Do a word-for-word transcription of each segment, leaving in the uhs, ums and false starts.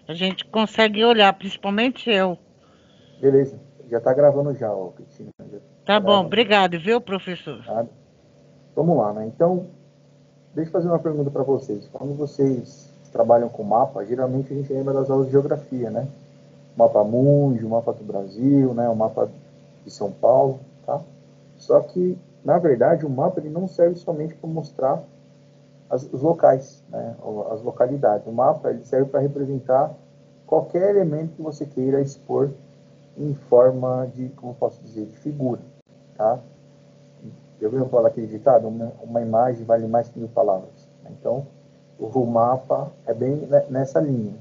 A gente consegue olhar, principalmente eu. Beleza, já está gravando já, ó, Cristina. Já Tá tá bom, gravando, obrigado, viu, professor? tá? Vamos lá, né? Então, deixa eu fazer uma pergunta para vocês. Quando vocês trabalham com mapa, geralmente a gente lembra das aulas de geografia, né? Mapa mundi, o mapa do Brasil, né? O mapa de São Paulo, tá? Só que, na verdade, o mapa ele não serve somente para mostrar as, os locais, né? As localidades. O mapa ele serve para representar qualquer elemento que você queira expor em forma de, como posso dizer, de figura, tá? Eu ouvi falar aquele ditado, uma, uma imagem vale mais que mil palavras. Então, o mapa é bem nessa linha.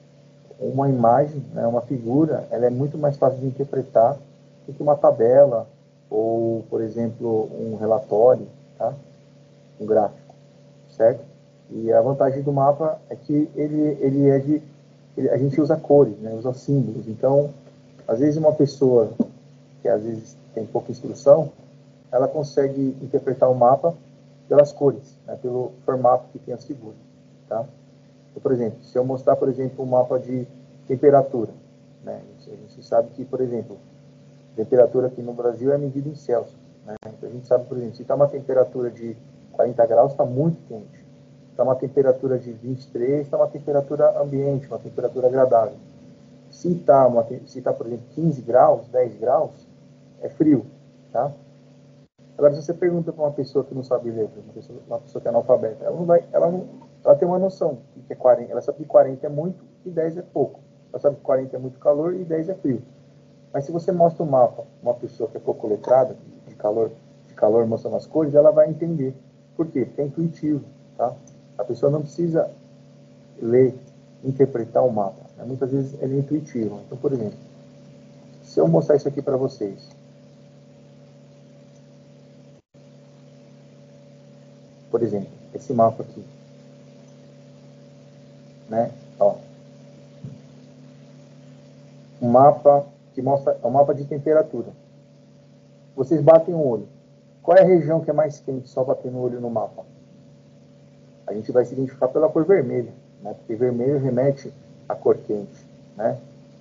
Uma imagem, né, uma figura, ela é muito mais fácil de interpretar do que uma tabela ou, por exemplo, um relatório, tá? Um gráfico, certo? E a vantagem do mapa é que ele, ele é de... Ele, a gente usa cores, né, usa símbolos. Então, às vezes uma pessoa que às vezes tem pouca instrução, ela consegue interpretar o mapa pelas cores, né, pelo formato que tem as figuras, tá? Então, por exemplo, se eu mostrar, por exemplo, um mapa de temperatura, né, a gente sabe que, por exemplo, temperatura aqui no Brasil é medida em Celsius, né? Então a gente sabe, por exemplo, se está uma temperatura de quarenta graus, está muito quente. Se está uma temperatura de vinte e três, está uma temperatura ambiente, uma temperatura agradável. Se está, se tá, por exemplo, quinze graus, dez graus, é frio, tá? Agora, se você pergunta para uma pessoa que não sabe ler, uma pessoa, uma pessoa que é analfabeta, ela não vai, ela não, ela tem uma noção que é quarenta, ela sabe que quarenta é muito e dez é pouco. Ela sabe que quarenta é muito calor e dez é frio. Mas se você mostra o um mapa, uma pessoa que é pouco letrada, de calor, de calor mostrando as cores, ela vai entender. Por quê? Porque é intuitivo, tá? A pessoa não precisa ler, interpretar o mapa. Né? Muitas vezes ele é intuitivo. Então, por exemplo, se eu mostrar isso aqui para vocês, por exemplo, esse mapa aqui, né? Ó, um mapa que mostra, é um mapa de temperatura. Vocês batem o olho. Qual é a região que é mais quente só batendo o olho no mapa? A gente vai se identificar pela cor vermelha, né? Porque vermelho remete à cor quente, né?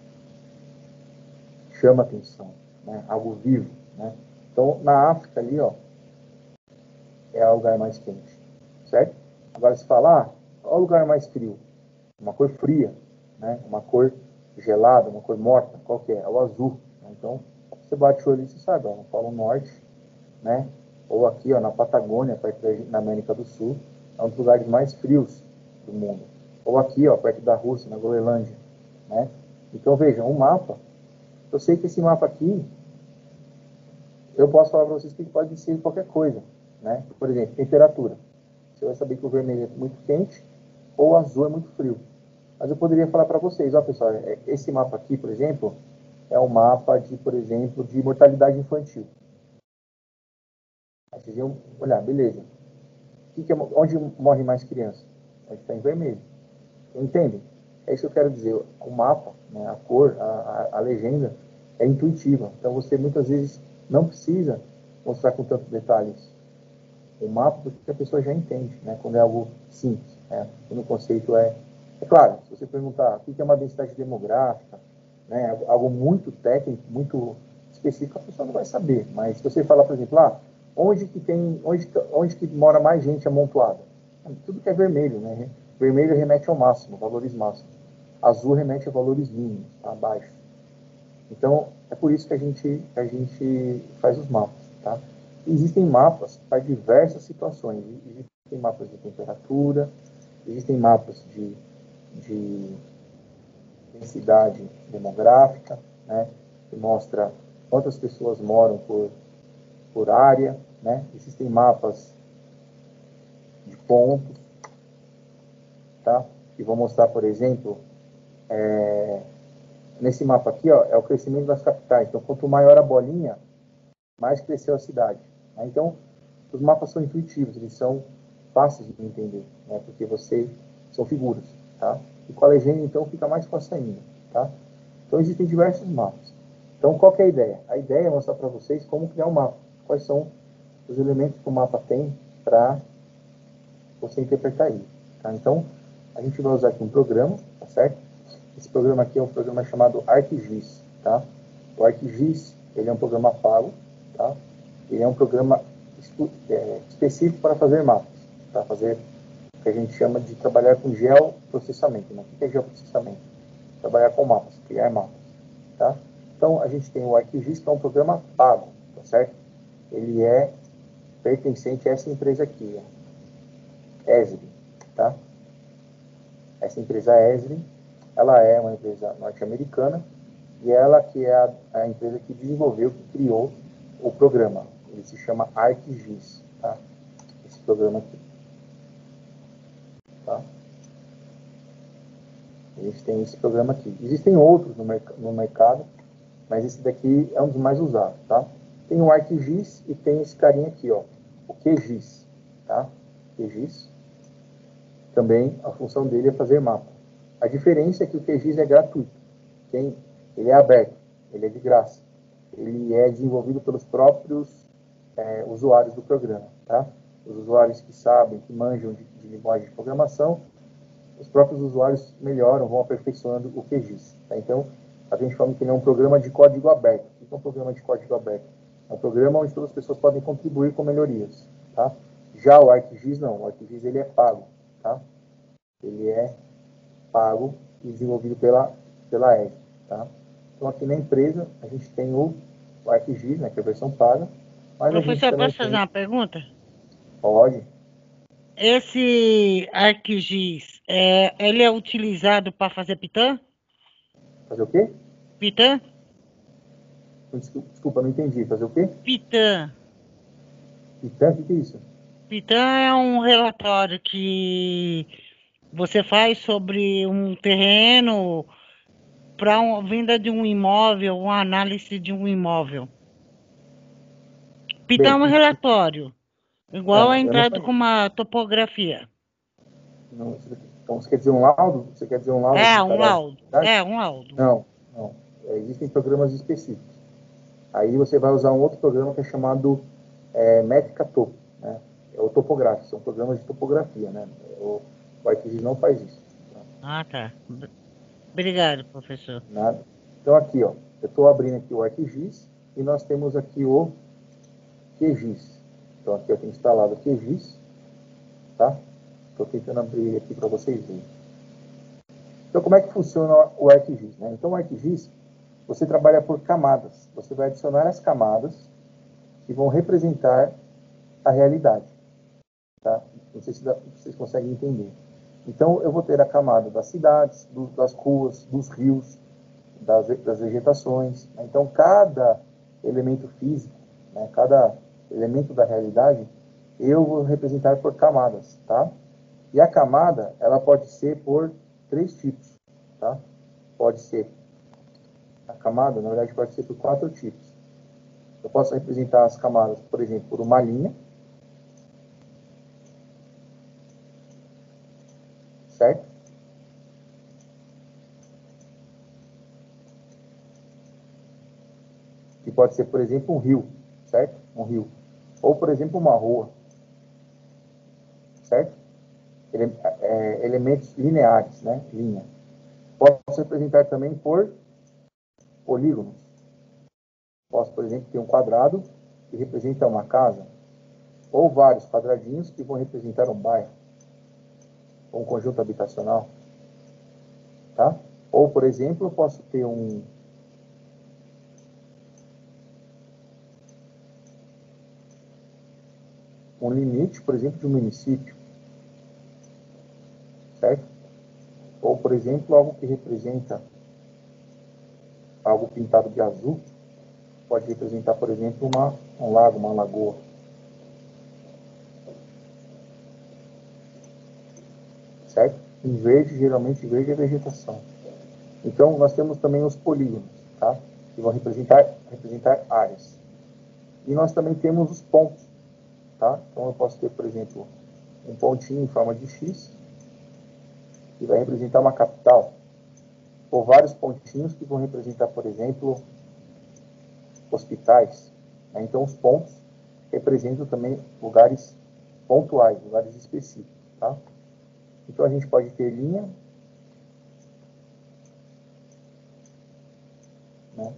Chama atenção, né? Algo vivo, né? Então, na África ali, ó, é o lugar mais quente, certo? Agora, se falar, ah, qual é o lugar mais frio? Uma cor fria, né? Uma cor gelada, uma cor morta, qual que é? É o azul. Né? Então, você bate o olho e você sabe, ó, no Polo Norte, né? Ou aqui, ó, na Patagônia, perto da, na América do Sul, é um dos lugares mais frios do mundo. Ou aqui, ó, perto da Rússia, na Groenlândia, né? Então, vejam, um mapa, eu sei que esse mapa aqui, eu posso falar para vocês que pode ser qualquer coisa, né? Por exemplo, temperatura. Você vai saber que o vermelho é muito quente ou o azul é muito frio. Mas eu poderia falar para vocês, ó, pessoal, esse mapa aqui, por exemplo, é um mapa de, por exemplo, de mortalidade infantil. Aí vocês iam olhar, beleza. Que que é, onde morre mais crianças? Onde está em vermelho. Entendem? É isso que eu quero dizer. O mapa, né, a cor, a, a, a legenda é intuitiva. Então você muitas vezes não precisa mostrar com tantos detalhes o mapa, porque a pessoa já entende, né, quando é algo simples. Né? Quando o conceito é... É claro, se você perguntar o que é uma densidade demográfica, né, algo muito técnico, muito específico, a pessoa não vai saber. Mas se você falar, por exemplo, ah, onde que tem, onde, onde que mora mais gente amontoada? Tudo que é vermelho, né? Vermelho remete ao máximo, valores máximos. Azul remete a valores mínimos, abaixo. Então, é por isso que a gente, a gente faz os mapas, tá? Existem mapas para diversas situações. Existem mapas de temperatura, existem mapas de, de densidade demográfica, né? Que mostra quantas pessoas moram por, por área, né? Existem mapas de pontos, tá? Que vão mostrar, por exemplo, é, nesse mapa aqui, ó, é o crescimento das capitais. Então, quanto maior a bolinha, mais cresceu a cidade. Né? Então, os mapas são intuitivos, eles são fáceis de entender, né? Porque você são figuras, tá? E com a legenda, então, fica mais fácil ainda, tá? Então, existem diversos mapas. Então, qual que é a ideia? A ideia é mostrar para vocês como criar um mapa. Quais são os elementos que o mapa tem para você interpretar ele, tá? Então, a gente vai usar aqui um programa, tá certo? Esse programa aqui é um programa chamado ArcGIS, tá? O ArcGIS, ele é um programa pago, tá? Ele é um programa é, específico para fazer mapas, para fazer o que a gente chama de trabalhar com geoprocessamento, né? O que é geoprocessamento? Trabalhar com mapas, criar mapas, tá? Então, a gente tem o ArcGIS, que é um programa pago, tá certo? Ele é pertencente a essa empresa aqui, ó, Esri, tá? Essa empresa Esri, ela é uma empresa norte-americana e ela que é a, a empresa que desenvolveu, que criou o programa. Ele se chama ArcGIS, tá? Esse programa aqui, tá? A gente tem esse programa aqui. Existem outros no, merc no mercado, mas esse daqui é um dos mais usados, tá? Tem o ArcGIS e tem esse carinha aqui, ó, o QGIS, tá? QGIS. Também a função dele é fazer mapa. A diferença é que o QGIS é gratuito. Tem, ele é aberto, ele é de graça. Ele é desenvolvido pelos próprios é, usuários do programa, tá? Os usuários que sabem, que manjam de, de linguagem de programação, os próprios usuários melhoram, vão aperfeiçoando o QGIS, tá? Então, a gente fala que ele é um programa de código aberto. O que é um programa de código aberto? É um programa onde todas as pessoas podem contribuir com melhorias, tá? Já o ArcGIS não, o ArcGIS ele é pago, tá? Ele é pago e desenvolvido pela, pela Esri, tá? Então, aqui na empresa, a gente tem o, o ArcGIS, né, que é a versão paga, mas a gente Professor, também posso fazer tem... uma pergunta? Pode. Esse ArcGIS, é, ele é utilizado para fazer Python? Fazer o quê? Python? Desculpa, desculpa, não entendi. Fazer o quê? Python. Python, o que que é isso? Python é um relatório que você faz sobre um terreno para a venda de um imóvel, uma análise de um imóvel. Python é Bem, um relatório, igual a não, eu não entrada com conheço. uma topografia. Não, então, você quer dizer um laudo? Você quer dizer um laudo É, de um cada laudo. cidade? É, um laudo. Não, não. É, existem programas específicos. Aí você vai usar um outro programa que é chamado é, Métrica Topo, né? É o topográfico, são programas de topografia, né? O, o ArcGIS não faz isso. Tá? Ah, tá. Obrigado, professor. Nada. Então aqui, ó, eu estou abrindo aqui o ArcGIS e nós temos aqui o QGIS. Então aqui eu tenho instalado o QGIS, tá? Estou tentando abrir aqui para vocês verem. Então como é que funciona o ArcGIS, né? Então o ArcGIS, você trabalha por camadas. Você vai adicionar as camadas que vão representar a realidade, tá? Não sei se vocês conseguem entender. Então eu vou ter a camada das cidades, do, das ruas, dos rios, das, das vegetações. Né? Então, cada elemento físico, né, cada elemento da realidade, eu vou representar por camadas, tá? E a camada, ela pode ser por três tipos, tá? Pode ser, a camada, na verdade, pode ser por quatro tipos. Eu posso representar as camadas, por exemplo, por uma linha, certo? Que pode ser, por exemplo, um rio, certo? Um rio. Ou, por exemplo, uma rua, certo? Ele, é, elementos lineares, né? Linha. Posso representar também por polígonos. Posso, por exemplo, ter um quadrado que representa uma casa, ou vários quadradinhos que vão representar um bairro, ou um conjunto habitacional, tá? Ou, por exemplo, eu posso ter um um limite, por exemplo, de um município, certo? Ou, por exemplo, algo que representa algo pintado de azul, pode representar, por exemplo, uma, um lago, uma lagoa. Certo? Em verde, geralmente verde é vegetação. Então, nós temos também os polígonos, tá? Que vão representar, representar áreas. E nós também temos os pontos, tá? Então, eu posso ter, por exemplo, um pontinho em forma de X, que vai representar uma capital, ou vários pontinhos que vão representar, por exemplo, hospitais. Né? Então, os pontos representam também lugares pontuais, lugares específicos, tá? Então, a gente pode ter linha, né?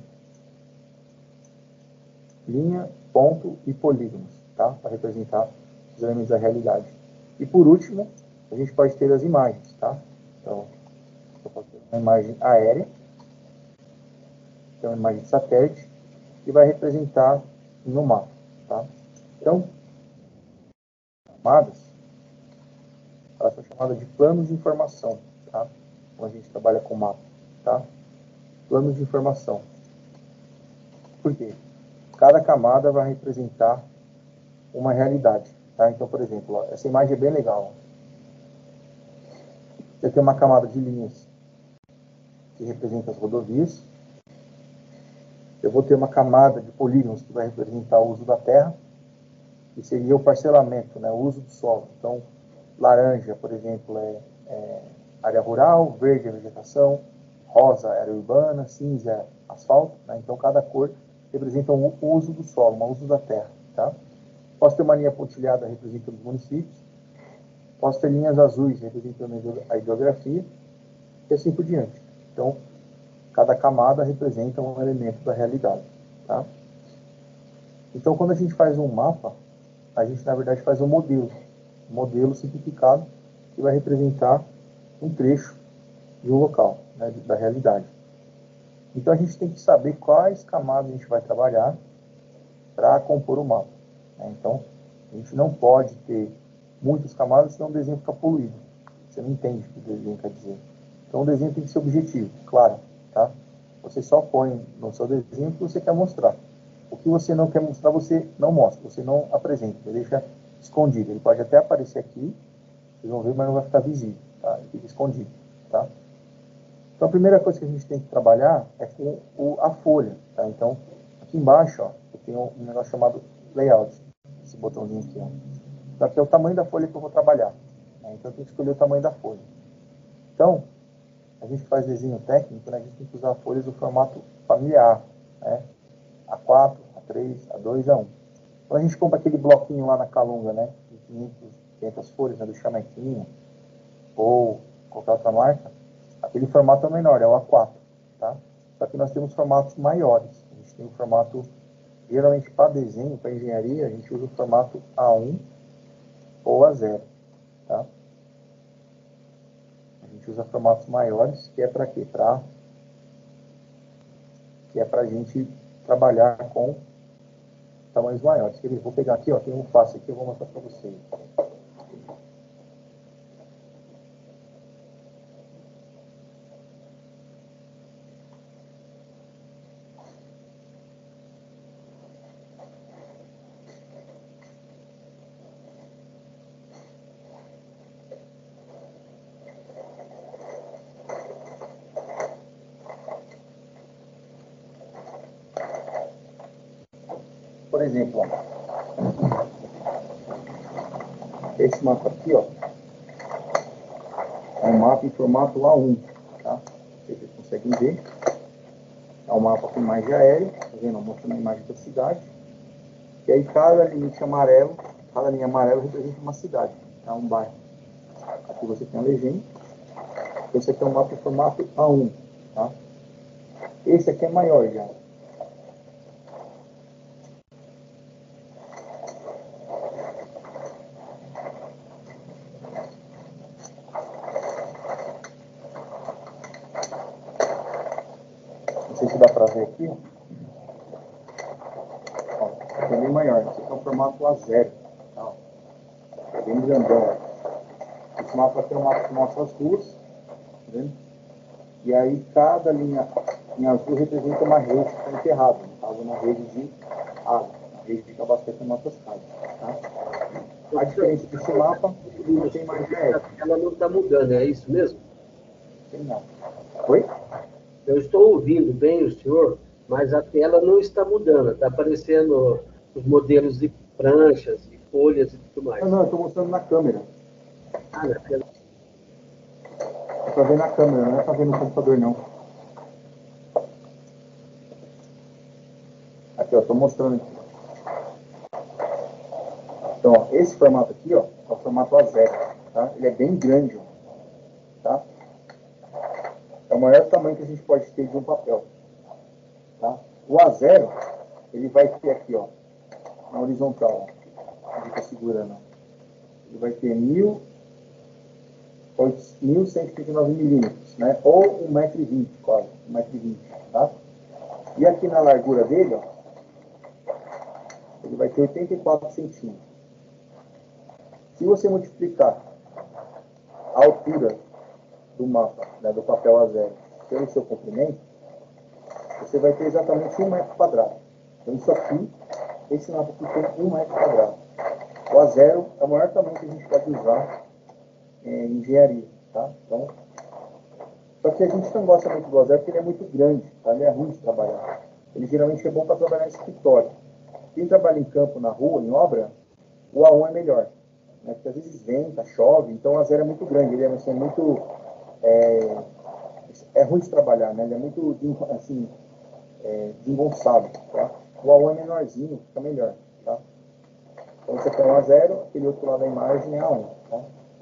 Linha, ponto e polígonos, tá? Para representar os elementos da realidade. E por último, a gente pode ter as imagens, tá? Então, eu posso ter uma imagem aérea, que é uma imagem de satélite, que vai representar no mapa, tá? Então, camadas, elas são chamadas de planos de informação, tá? Quando a gente trabalha com mapa, tá? Planos de informação. Por quê? Cada camada vai representar uma realidade, tá? Então, por exemplo, ó, essa imagem é bem legal. Você tem uma camada de linhas que representa as rodovias. Eu vou ter uma camada de polígonos que vai representar o uso da terra, que seria o parcelamento, né? O uso do solo. Então, laranja, por exemplo, é, é área rural, verde é vegetação, rosa é área urbana, cinza é asfalto, né? Então, cada cor representa um uso do solo, um uso da terra, tá? Posso ter uma linha pontilhada representando os municípios, posso ter linhas azuis representando a hidrografia, e assim por diante. Então, cada camada representa um elemento da realidade, tá? Então, quando a gente faz um mapa, a gente, na verdade, faz um modelo, um modelo simplificado, que vai representar um trecho de um local, né, da realidade. Então, a gente tem que saber quais camadas a gente vai trabalhar para compor o mapa, né? Então, a gente não pode ter muitas camadas, senão o desenho fica poluído. Você não entende o que o desenho quer dizer. Então, o desenho tem que ser objetivo, claro, tá? Você só põe no seu desenho o que você quer mostrar. O que você não quer mostrar, você não mostra, você não apresenta, você deixa escondido. Ele pode até aparecer aqui, vocês vão ver, mas não vai ficar visível, tá? Ele fica escondido, tá? Então, a primeira coisa que a gente tem que trabalhar é com o, a folha, tá? Então, aqui embaixo, ó, eu tenho um negócio chamado layout, esse botãozinho aqui, ó. Então, aqui é o tamanho da folha que eu vou trabalhar, né? Então, eu tenho que escolher o tamanho da folha. Então, a gente faz desenho técnico, né? A gente tem que usar folhas do formato familiar, né? A quatro, A três, A dois, A um. Quando a gente compra aquele bloquinho lá na Calunga, né? De quinhentas folhas, né? Do Chamequinho, ou qualquer outra marca, aquele formato é menor, é o A quatro, tá? Só que nós temos formatos maiores. A gente tem o formato, geralmente para desenho, para engenharia, a gente usa o formato A um ou A zero, tá? A gente usa formatos maiores, que é para quê? Pra, que é para a gente trabalhar com tamanhos maiores. Eu vou pegar aqui, ó, tem um fácil aqui, eu vou mostrar para vocês. Por exemplo, ó, esse mapa aqui, ó, é um mapa em formato A um, tá? Vocês conseguem ver. É um mapa com imagem aérea, tá vendo? Mostrando a imagem da cidade. E aí cada limite amarelo, cada linha amarela representa uma cidade, tá? Um bairro. Aqui você tem a legenda. Esse aqui é um mapa em formato A um, tá? Esse aqui é maior já. Não sei se dá pra ver aqui, ó. Ó, é bem maior. Esse aqui é um formato A zero, tá? É bem grandão. Esse mapa aqui é um mapa que mostra as ruas, tá vendo? E aí cada linha em azul representa uma rede que está enterrada, no caso uma rede de água, uma rede que abastece nossas casas, tá? A diferença desse mapa não tem mais aérea. Ela não está mudando, é isso mesmo? Tem não. Oi? Eu estou ouvindo bem o senhor, mas a tela não está mudando. Está aparecendo os modelos de pranchas, de folhas e tudo mais. Não, não, eu estou mostrando na câmera. Ah, na tela. É para ver na câmera, não é para ver no computador, não. Aqui, ó, estou mostrando aqui. Então, ó, esse formato aqui, ó, é o formato A zero, tá? Ele é bem grande, ó, tá? É o maior tamanho que a gente pode ter de um papel, O A zero, ele vai ter aqui, ó, na horizontal, ó, ele está segurando, ele vai ter mil cento e trinta e nove milímetros, né? Ou um metro e vinte, quase, um metro e vinte, tá? E aqui na largura dele, ó, ele vai ter oitenta e quatro centímetros. Se você multiplicar a altura do mapa, né, do papel A zero, pelo seu comprimento, você vai ter exatamente um metro quadrado. Então isso aqui, esse mapa aqui tem um metro quadrado. O A zero é o maior tamanho que a gente pode usar em engenharia, tá? Então, só que a gente não gosta muito do A zero porque ele é muito grande, tá? Ele é ruim de trabalhar. Ele geralmente é bom para trabalhar em escritório. Quem trabalha em campo, na rua, em obra, o A um é melhor, né? Porque às vezes venta, chove, então o A zero é muito grande, ele é, assim, muito... É, é ruim de trabalhar, né? Ele é muito, assim, é, desengonçado, tá? O A um é menorzinho, fica melhor, tá? Então você tem um A zero, aquele outro lado da imagem é A um, tá?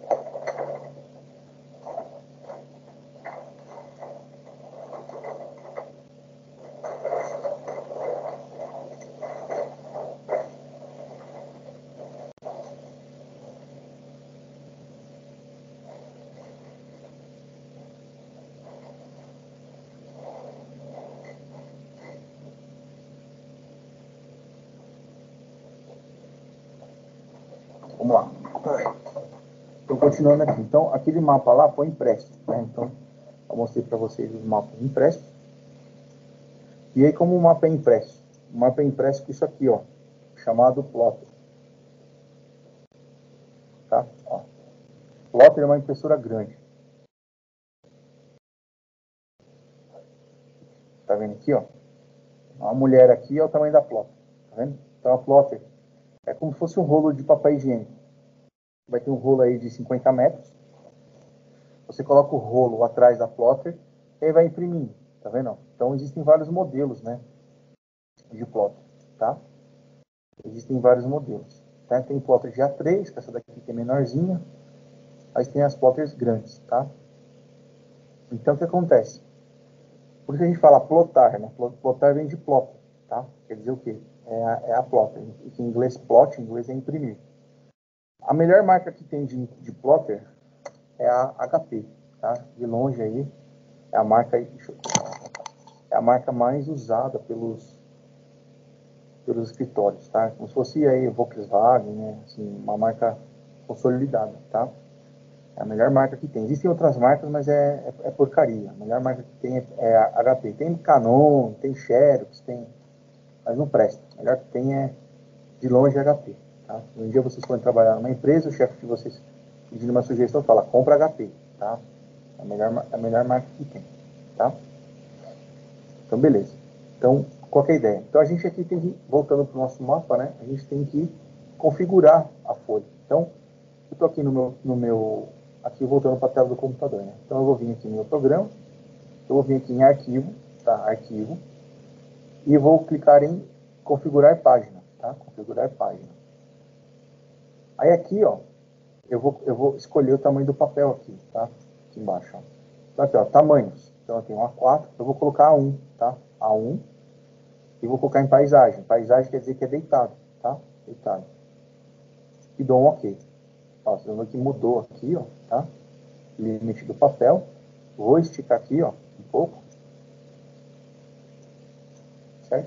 Vamos lá. Estou continuando aqui. Então, aquele mapa lá foi impresso, né? Então, eu mostrei para vocês os mapas impressos. E aí, como o mapa é impresso? O mapa é impresso com isso aqui, ó, chamado plotter. Tá? Ó. Plotter é uma impressora grande. Tá vendo aqui, ó? Uma mulher aqui é o tamanho da plotter. Tá vendo? Então, a plotter é como se fosse um rolo de papel higiênico. Vai ter um rolo aí de cinquenta metros. Você coloca o rolo atrás da plotter e aí vai imprimindo, tá vendo? Então existem vários modelos, né, de plotter, tá? Existem vários modelos, tá? Tem plotter de A três, que essa daqui que é menorzinha, aí tem as plotters grandes, tá? Então o que acontece? Por isso a gente fala plotar, né? Plotar vem de plotter, tá? Quer dizer o quê? É a, é a plotter. Em inglês, plot, em inglês é imprimir. A melhor marca que tem de, de plotter é a H P, tá? De longe aí, é a marca, é a marca mais usada pelos, pelos escritórios, tá? Como se fosse aí Volkswagen, né? Assim, uma marca consolidada, tá? É a melhor marca que tem. Existem outras marcas, mas é, é, é porcaria. A melhor marca que tem é, é a H P. Tem Canon, tem Xerox, tem... mas não presta. A melhor que tem é, de longe, a H P, tá? Um dia vocês forem trabalhar numa empresa, o chefe de vocês pedindo uma sugestão fala, compra H P, tá? É a melhor, a melhor marca que tem, tá? Então, beleza. Então, qual que é a ideia? Então, a gente aqui tem que, voltando para o nosso mapa, né? A gente tem que configurar a folha. Então, eu estou aqui no meu, no meu, aqui voltando para a tela do computador, né? Então, eu vou vir aqui no meu programa, eu vou vir aqui em arquivo, tá? Arquivo, e vou clicar em configurar página, tá? Configurar página. Aí aqui, ó, eu vou, eu vou escolher o tamanho do papel aqui, tá? Aqui embaixo, ó. Então, aqui, ó, tamanhos. Então, eu tenho um A quatro, eu vou colocar A um, tá? A um. E vou colocar em paisagem. Paisagem quer dizer que é deitado, tá? Deitado. E dou um OK. Ó, vocês vão ver que mudou aqui, ó, tá? Limite do papel. Vou esticar aqui, ó, um pouco. Certo?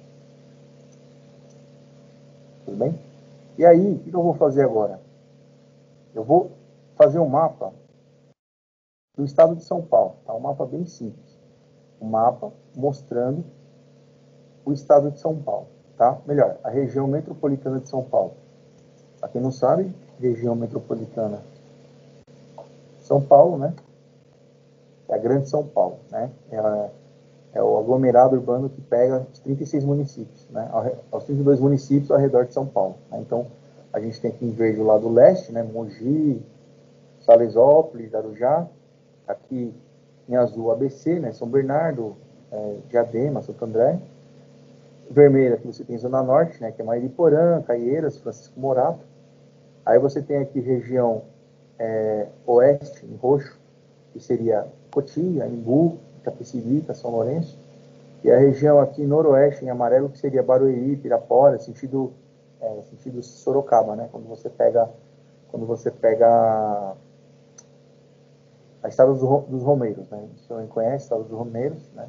Tudo bem? E aí, o que eu vou fazer agora? Eu vou fazer um mapa do estado de São Paulo, tá? Um mapa bem simples. Um mapa mostrando o estado de São Paulo, tá? Melhor, a região metropolitana de São Paulo. Para quem não sabe, região metropolitana de São Paulo, né? É a Grande São Paulo, né? Ela é o aglomerado urbano que pega os trinta e seis municípios, né? Os trinta e dois municípios ao redor de São Paulo, né? Então, a gente tem aqui em verde o lado leste, né? Mogi, Salesópolis, Arujá. Aqui em azul, A B C, né? São Bernardo, é, Diadema, Santo André. Vermelho, aqui você tem Zona Norte, né? Que é Mariporã, Caieiras, Francisco Morato. Aí você tem aqui região é, oeste, em roxo, que seria Cotia, Imbu, Itapecerica, São Lourenço. E a região aqui noroeste, em amarelo, que seria Barueri, Pirapora, sentido, é, sentido Sorocaba, né? Quando você pega, quando você pega a Estrada dos, dos Romeiros, né? O senhor conhece a Estrada dos Romeiros, né?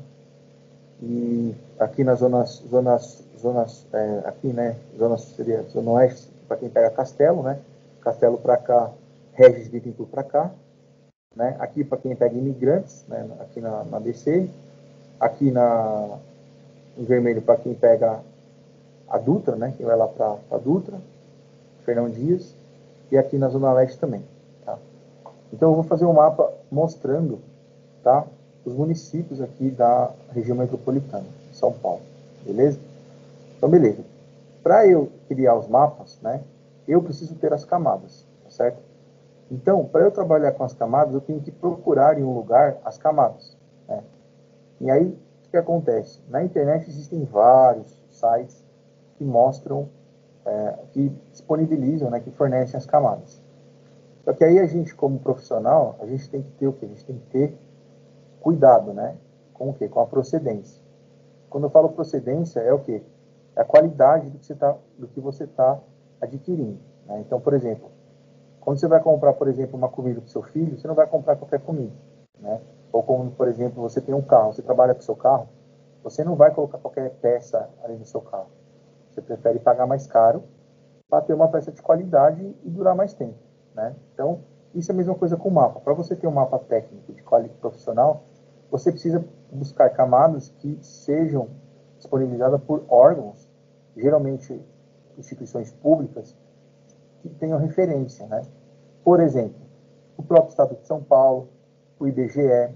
E aqui nas zonas, zonas, zonas é, aqui, né? Zona, seria zona oeste, para quem pega Castelo, né? Castelo para cá, Regis Bittencourt para cá, né? Aqui para quem pega Imigrantes, né? Aqui na, na B C, aqui na, em vermelho para quem pega a Dutra, né? Quem vai lá para a Dutra, Fernão Dias, e aqui na Zona Leste também, tá? Então eu vou fazer um mapa mostrando, tá, os municípios aqui da região metropolitana de São Paulo, beleza? Então, beleza. Para eu criar os mapas, né, eu preciso ter as camadas, tá certo? Então, para eu trabalhar com as camadas, eu tenho que procurar em um lugar as camadas, né? E aí, o que acontece? Na internet existem vários sites que mostram, é, que disponibilizam, né, que fornecem as camadas. Só que aí a gente, como profissional, a gente tem que ter o quê? A gente tem que ter cuidado, né? Com o quê? Com a procedência. Quando eu falo procedência, é o quê? É a qualidade do que você tá, do que você está adquirindo, né? Então, por exemplo, quando você vai comprar, por exemplo, uma comida para o seu filho, você não vai comprar qualquer comida, né? Ou como, por exemplo, você tem um carro, você trabalha com o seu carro, você não vai colocar qualquer peça ali no seu carro. Você prefere pagar mais caro para ter uma peça de qualidade e durar mais tempo, né? Então, isso é a mesma coisa com o mapa. Para você ter um mapa técnico de qualidade profissional, você precisa buscar camadas que sejam disponibilizadas por órgãos, geralmente instituições públicas, que tenham referência, né? Por exemplo, o próprio Estado de São Paulo, o I B G E,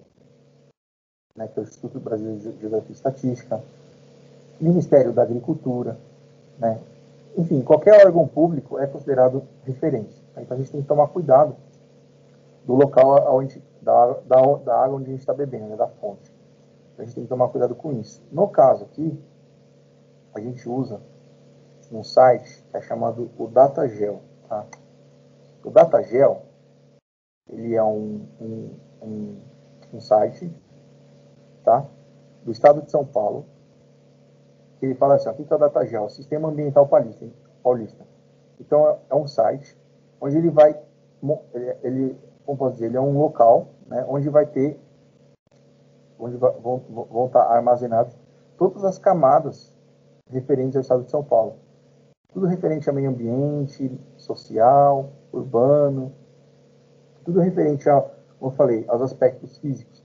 né, que é o Instituto Brasileiro de Geografia e Estatística, o Ministério da Agricultura, né? Enfim, qualquer órgão público é considerado referência. Então a gente tem que tomar cuidado do local onde, da, da, da água onde a gente está bebendo, né, da fonte. Então, a gente tem que tomar cuidado com isso. No caso aqui, a gente usa um site que é chamado o Datagel. Tá? O Datagel, ele é um, um, um, um site, tá, do estado de São Paulo, que ele fala assim, o que é o Datagel? Sistema Ambiental Paulista. Então, é um site onde ele vai, ele, ele como posso dizer, ele é um local, né, onde vai ter, onde vai, vão, vão estar armazenadas todas as camadas referentes ao estado de São Paulo. Tudo referente ao meio ambiente, social, urbano, tudo referente a, como eu falei, aos aspectos físicos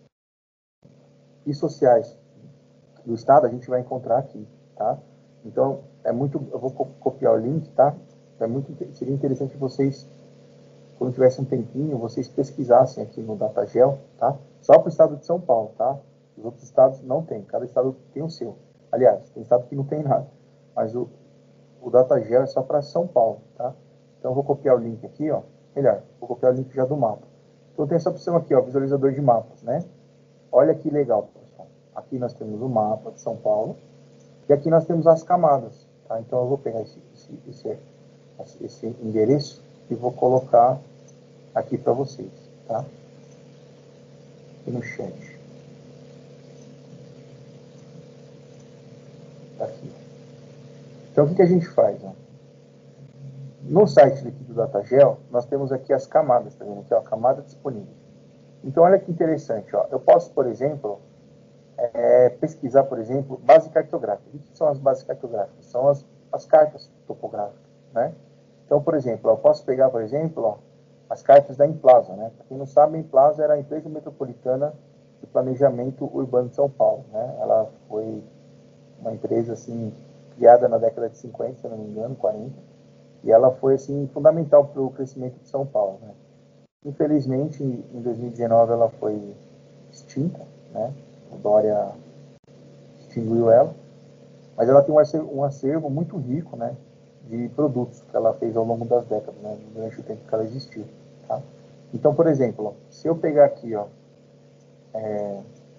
e sociais do estado, a gente vai encontrar aqui, tá? Então, é muito, eu vou copiar o link, tá? É muito, seria interessante vocês, quando tivesse um tempinho, vocês pesquisassem aqui no Datagel, tá? Só para o estado de São Paulo, tá? Os outros estados não tem, cada estado tem o seu. Aliás, tem estado que não tem nada, mas o, o Datagel é só para São Paulo, tá? Então, eu vou copiar o link aqui, ó. Melhor, vou copiar o link já do mapa. Então, tem essa opção aqui, ó, visualizador de mapas, né? Olha que legal, pessoal. Aqui nós temos o mapa de São Paulo e aqui nós temos as camadas, tá? Então, eu vou pegar esse, esse, esse, esse endereço e vou colocar aqui para vocês, tá? Aqui no chat. Tá aqui. Então, o que, que a gente faz, ó? No site aqui do Datagel, nós temos aqui as camadas, tá vendo aqui, ó, camada disponível. Então, olha que interessante, ó. Eu posso, por exemplo, é, pesquisar, por exemplo, base cartográfica. O que são as bases cartográficas? São as, as cartas topográficas, né? Então, por exemplo, eu posso pegar, por exemplo, ó, as cartas da Implaza, né? Para quem não sabe, a Implaza era a Empresa Metropolitana de Planejamento Urbano de São Paulo, né? Ela foi uma empresa, assim, criada na década de cinquenta, se eu não me engano, quarenta, e ela foi, assim, fundamental para o crescimento de São Paulo, né? Infelizmente, em dois mil e dezenove, ela foi extinta, né? O Dória extinguiu ela, mas ela tem um acervo, um acervo muito rico, né, de produtos que ela fez ao longo das décadas, né, durante o tempo que ela existiu, tá? Então, por exemplo, ó, se eu pegar aqui, ó, é,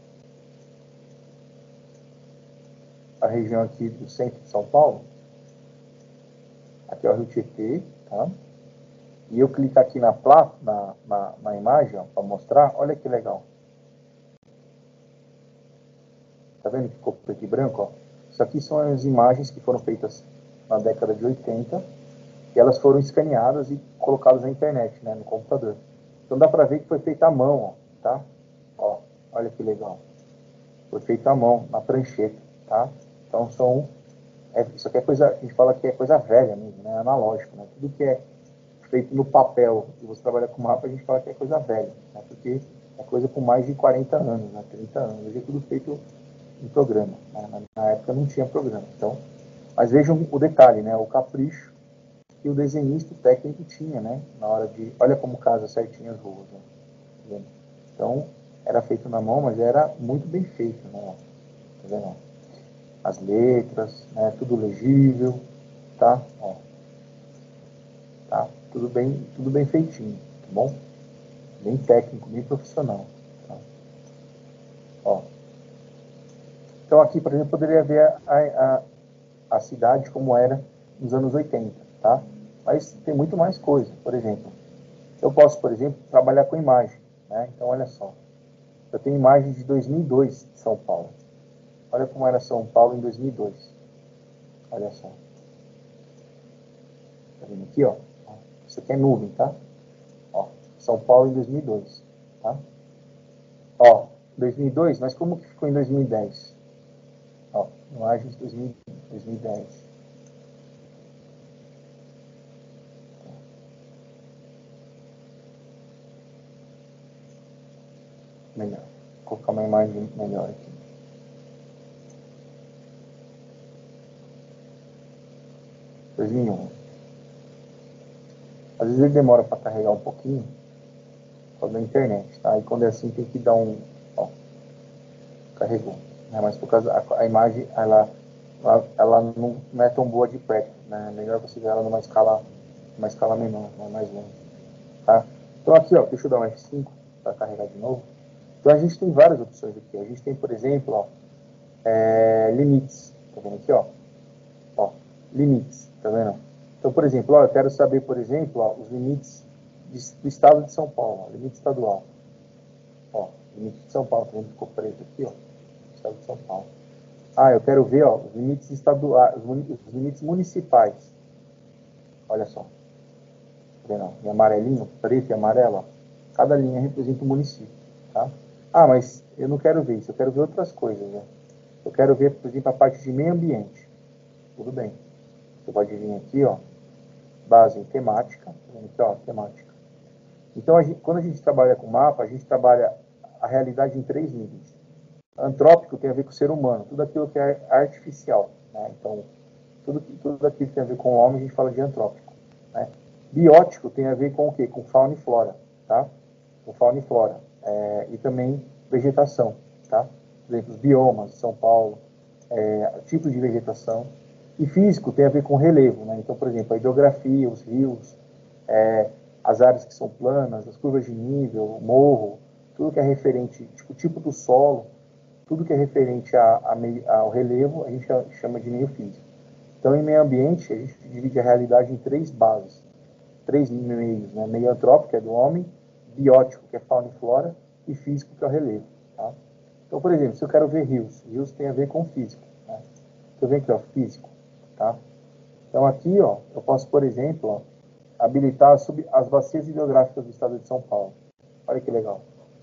a região aqui do centro de São Paulo, aqui é o Rio Tietê, tá? E eu clicar aqui na placa, na, na, na imagem, para mostrar, olha que legal. Tá vendo que ficou preto e branco? Ó? Isso aqui são as imagens que foram feitas na década de oitenta, e elas foram escaneadas e colocadas na internet, né, no computador. Então dá para ver que foi feita à mão, ó, tá? Ó, olha que legal. Foi feita à mão, na prancheta, tá? Então são... É, isso aqui é coisa... A gente fala que é coisa velha mesmo, né? Analógico, né? Tudo que é feito no papel, e você trabalha com mapa, a gente fala que é coisa velha, né? Porque é coisa com mais de quarenta anos, né? trinta anos. Hoje é tudo feito em programa, né? Na época não tinha programa. Então, mas vejam o detalhe, né? O capricho que o desenhista, o técnico tinha, né? Na hora de... Olha como casa certinho as ruas, né? Então, era feito na mão, mas era muito bem feito, né? Tá vendo? As letras, né? Tudo legível, tá? Ó. Tá? Tudo bem, tudo bem feitinho, tá bom? Bem técnico, bem profissional. Tá? Ó. Então aqui, por exemplo, poderia ver a, a, a cidade como era nos anos oitenta, tá? Mas tem muito mais coisa. Por exemplo, eu posso, por exemplo, trabalhar com imagem, né? Então olha só, eu tenho imagens de dois mil e dois de São Paulo. Olha como era São Paulo em dois mil e dois. Olha só. Tá vendo aqui, ó? Isso aqui é nuvem, tá? Ó, São Paulo em dois mil e dois, tá? Ó, dois mil e dois, mas como que ficou em dois mil e dez? Ó, imagens de dois mil e dez. Melhor. Vou colocar uma imagem melhor aqui. dois mil e um. Às vezes ele demora para carregar um pouquinho por causa da internet, tá? E quando é assim tem que dar um... Ó, carregou. Né? Mas por causa a, a imagem, ela, ela, ela não, não é tão boa de perto, né? É melhor você ver ela numa escala, numa escala menor, né? Mais longe, tá? Então aqui, ó, deixa eu dar um F cinco para carregar de novo. Então a gente tem várias opções aqui. A gente tem, por exemplo, ó, é, limites. Tá vendo aqui, ó? Ó, limites, tá vendo? Então, por exemplo, ó, eu quero saber, por exemplo, ó, os limites de, do estado de São Paulo, ó, limite estadual. Ó, limite de São Paulo, tá vendo? Ficou preto aqui, ó, estado de São Paulo. Ah, eu quero ver, ó, os limites estaduais, os limites municipais. Olha só. Tá vendo? Em amarelinho, preto e amarelo, ó. Cada linha representa um município, tá? Ah, mas eu não quero ver isso, eu quero ver outras coisas, né? Eu quero ver, por exemplo, a parte de meio ambiente. Tudo bem. Você pode vir aqui, ó, base em temática, aqui, ó, temática. Então, a gente, quando a gente trabalha com mapa, a gente trabalha a realidade em três níveis. Antrópico tem a ver com o ser humano, tudo aquilo que é artificial, né? Então, tudo, tudo aquilo que tem a ver com o homem, a gente fala de antrópico, né? Biótico tem a ver com o quê? Com fauna e flora, tá? Com fauna e flora. É, e também vegetação, tá? Por exemplo, os biomas de São Paulo, é, tipos de vegetação. E físico tem a ver com relevo, né? Então, por exemplo, a hidrografia, os rios, é, as áreas que são planas, as curvas de nível, o morro, tudo que é referente, tipo, o tipo do solo, tudo que é referente a, a meio, ao relevo, a gente chama de meio físico. Então, em meio ambiente, a gente divide a realidade em três bases, três meios, né? Meio antrópico, que é do homem, biótico, que é fauna e flora, e físico, que é o relevo, tá? Então, por exemplo, se eu quero ver rios, rios tem a ver com físico, né? Eu venho aqui, ó, físico, tá? Então, aqui, ó, eu posso, por exemplo, ó, habilitar as, sub, as bacias hidrográficas do estado de São Paulo. Olha que legal.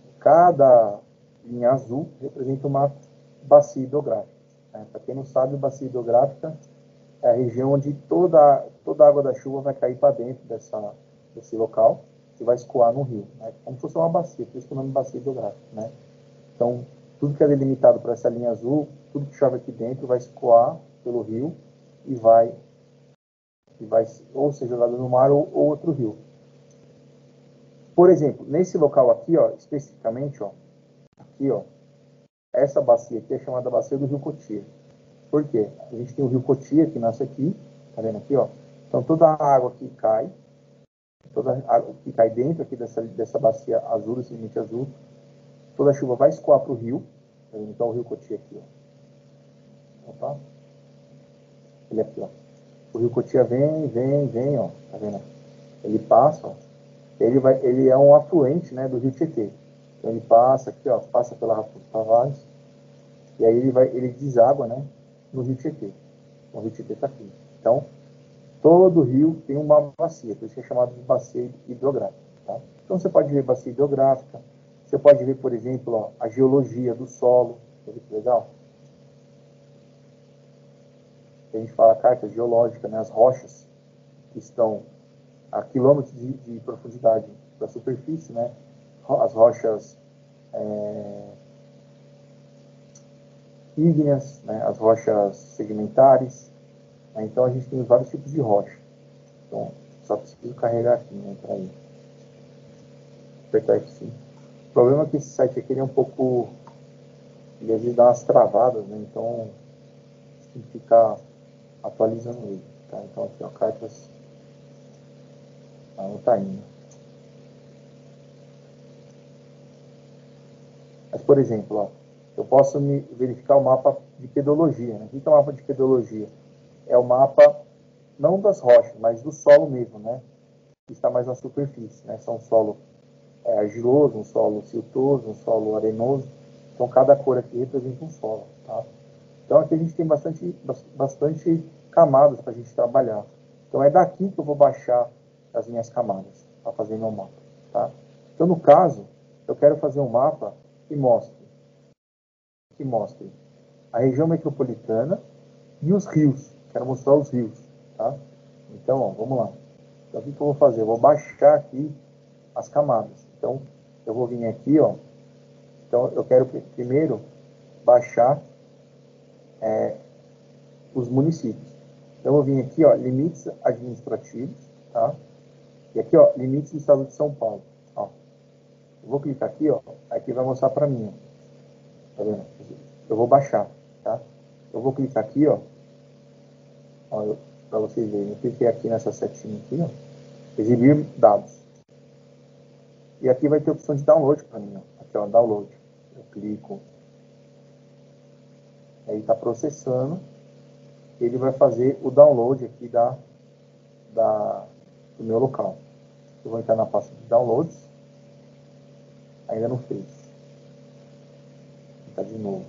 Cada linha azul representa uma bacia hidrográfica, né? Para quem não sabe, bacia hidrográfica é a região onde toda, toda a água da chuva vai cair para dentro dessa, desse local e vai escoar no rio, né? Como se fosse uma bacia, por isso que o nome é bacia hidrográfica, né? Então, tudo que é delimitado por essa linha azul, tudo que chove aqui dentro vai escoar pelo rio e vai, e vai ou ser jogado no mar ou, ou outro rio. Por exemplo, nesse local aqui, ó, especificamente, ó, aqui, ó, essa bacia aqui é chamada bacia do Rio Cotia. Por quê? A gente tem o Rio Cotia que nasce aqui, tá vendo aqui, ó? Então toda a água que cai, toda a água que cai dentro aqui dessa, dessa bacia azul, desse limite azul, toda a chuva vai escoar para o rio, tá vendo? Então o Rio Cotia aqui, ó. Opa. Ele aqui, ó. O Rio Cotia vem, vem, vem, ó, tá vendo? Ele passa, ó. Ele, vai, ele é um afluente, né, do Rio Tietê. Então ele passa aqui, ó, passa pela Raposo Tavares, E aí ele, vai, ele deságua, né, no rio Tietê. O rio Tietê está aqui. Então, todo rio tem uma bacia, por isso que é chamado de bacia hidrográfica. Tá? Então, você pode ver bacia hidrográfica, você pode ver, por exemplo, ó, a geologia do solo. Olha que legal. A gente fala carta geológica, né, as rochas que estão a quilômetros de, de profundidade da superfície, né, as rochas é, ígneas, né, as rochas sedimentares. Né, então, a gente tem vários tipos de rocha. Então, só preciso carregar aqui, né, para ir. Apertar F cinco. O problema é que esse site aqui ele é um pouco... Ele às vezes dá umas travadas, né, então tem que ficar atualizando ele. Tá? Então, aqui, ó, cartas... Ah, não tá indo. Mas, por exemplo, ó, eu posso me verificar o mapa de pedologia. Né? O que é o mapa de pedologia? É o mapa, não das rochas, mas do solo mesmo, né? Que está mais na superfície. Né? São um solo é, argiloso, um solo siltoso, um solo arenoso. Então, cada cor aqui representa um solo. Tá? Então, aqui a gente tem bastante, bastante camadas para a gente trabalhar. Então, é daqui que eu vou baixar as minhas camadas para fazer meu mapa. Tá? Então, no caso, eu quero fazer um mapa que mostre, que mostre a região metropolitana e os rios. Quero mostrar os rios. Tá? Então, ó, vamos lá. Então, o que eu vou fazer? Eu vou baixar aqui as camadas. Então, eu vou vir aqui, ó. Então, eu quero primeiro baixar é, os municípios. Então, eu vou vir aqui, ó, limites administrativos, tá? E aqui, ó, limites do estado de São Paulo. Ó. Eu vou clicar aqui, ó. Aqui vai mostrar para mim, ó. Tá vendo? Eu vou baixar, tá? Eu vou clicar aqui, ó. Ó, para vocês verem. Eu cliquei aqui nessa setinha aqui, ó. Exibir dados. E aqui vai ter a opção de download para mim, ó. Aqui, ó, download. Eu clico. Aí está processando. Ele vai fazer o download aqui da, da, do meu local. Eu vou entrar na pasta de downloads. Ainda não fez. Vou de novo.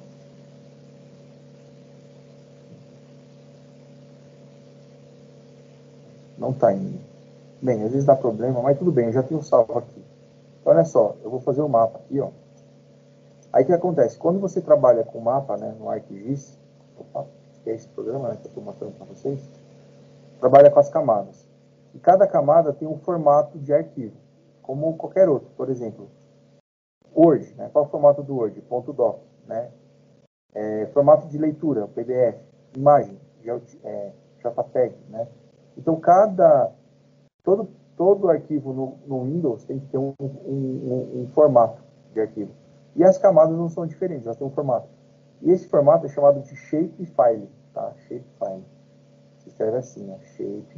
Não está indo. Bem, às vezes dá problema, mas tudo bem, eu já tenho salvo aqui. Então, olha só, eu vou fazer o mapa aqui, ó. Aí o que acontece? Quando você trabalha com mapa, né, no ArcGIS, opa, que é esse programa, né, que eu estou mostrando para vocês, trabalha com as camadas. E cada camada tem um formato de arquivo, como qualquer outro. Por exemplo, Word, né? Qual é o formato do Word? .doc, né? É, formato de leitura, P D F, imagem, é, JPEG, né? Então, cada, todo, todo arquivo no, no Windows tem que ter um, um, um, um formato de arquivo. E as camadas não são diferentes, elas têm um formato. E esse formato é chamado de shapefile, tá? Shapefile. Se escreve assim, ó, shape.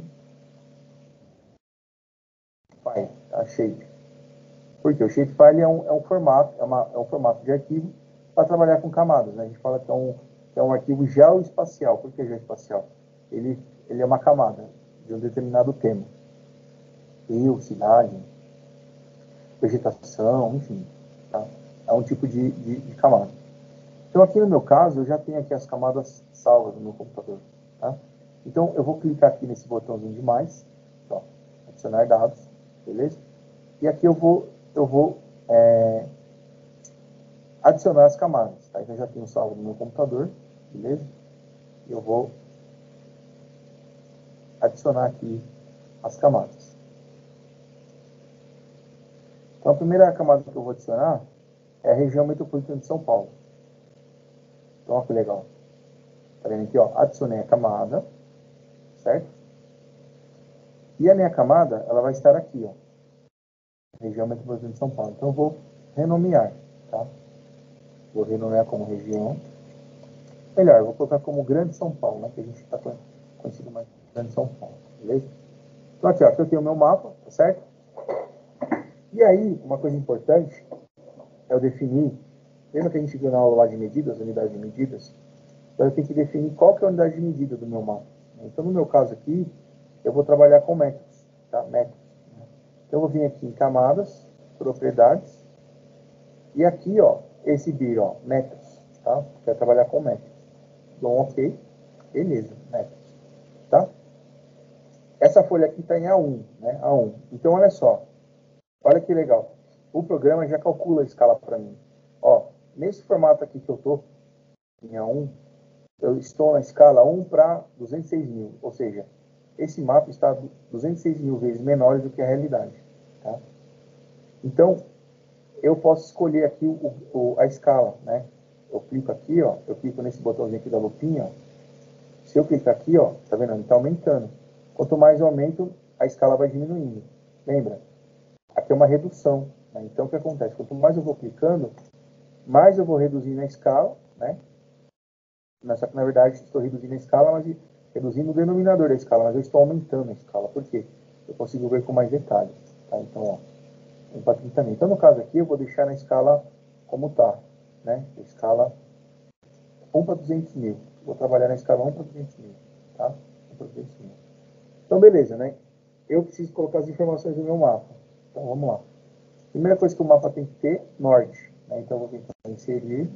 File, tá? Shape. Porque o shapefile é um, é um formato, é, uma, é um formato de arquivo para trabalhar com camadas, né? A gente fala que é um, que é um arquivo geoespacial. Por que geoespacial? Ele, ele é uma camada de um determinado tema. Rio, cidade, vegetação, enfim. Tá? É um tipo de, de, de camada. Então, aqui no meu caso, eu já tenho aqui as camadas salvas no meu computador. Tá? Então, eu vou clicar aqui nesse botãozinho de mais, ó, adicionar dados, beleza? E aqui eu vou, eu vou é, adicionar as camadas. Tá? Então, eu já tenho salvo no meu computador, beleza? E eu vou adicionar aqui as camadas. Então, a primeira camada que eu vou adicionar é a região metropolitana de São Paulo. Então, olha que legal. Tá vendo aqui, ó? Adicionei a camada, certo? E a minha camada, ela vai estar aqui, ó. Região metropolitana de São Paulo. Então, eu vou renomear, tá? Vou renomear como região. Melhor, eu vou colocar como Grande São Paulo, né? Que a gente está conhecido mais como Grande São Paulo, beleza? Então, aqui, ó. Aqui eu tenho o meu mapa, tá certo? E aí, uma coisa importante é eu definir. Lembra que a gente viu na aula lá de medidas, unidades de medidas? Então, eu tenho que definir qual que é a unidade de medida do meu mapa. Então, no meu caso aqui, eu vou trabalhar com metros, tá? Metros. Então, eu vou vir aqui em camadas, propriedades, e aqui, ó, exibir, ó, metros, tá? Quero trabalhar com métodos. Dou um ok, beleza, métodos, tá? Essa folha aqui está em A um, né? A um. Então, olha só. Olha que legal. O programa já calcula a escala para mim. Ó, nesse formato aqui que eu estou, em A um, eu estou na escala um para duzentos e seis mil. Ou seja, esse mapa está duzentos e seis mil vezes menor do que a realidade. Tá? Então, eu posso escolher aqui o, o, a escala, né? Eu clico aqui, ó. Eu clico nesse botãozinho aqui da lupinha, ó. Se eu clicar aqui, ó, tá vendo? Ele está aumentando. Quanto mais eu aumento, a escala vai diminuindo. Lembra? Aqui é uma redução. Né? Então, o que acontece? Quanto mais eu vou clicando, mais eu vou reduzindo a escala, né? Só que, na verdade, estou reduzindo a escala, mas reduzindo o denominador da escala, mas eu estou aumentando a escala. Por quê? Eu consigo ver com mais detalhes. Tá? Então, ó, um para trinta mil. Então, no caso aqui, eu vou deixar na escala como está. Né? Escala um para duzentos mil. Vou trabalhar na escala um para duzentos mil. Tá? um para duzentos mil. Então, beleza, né? Eu preciso colocar as informações do meu mapa. Então, vamos lá. Primeira coisa que o mapa tem que ter, norte. Né? Então, eu vou tentar inserir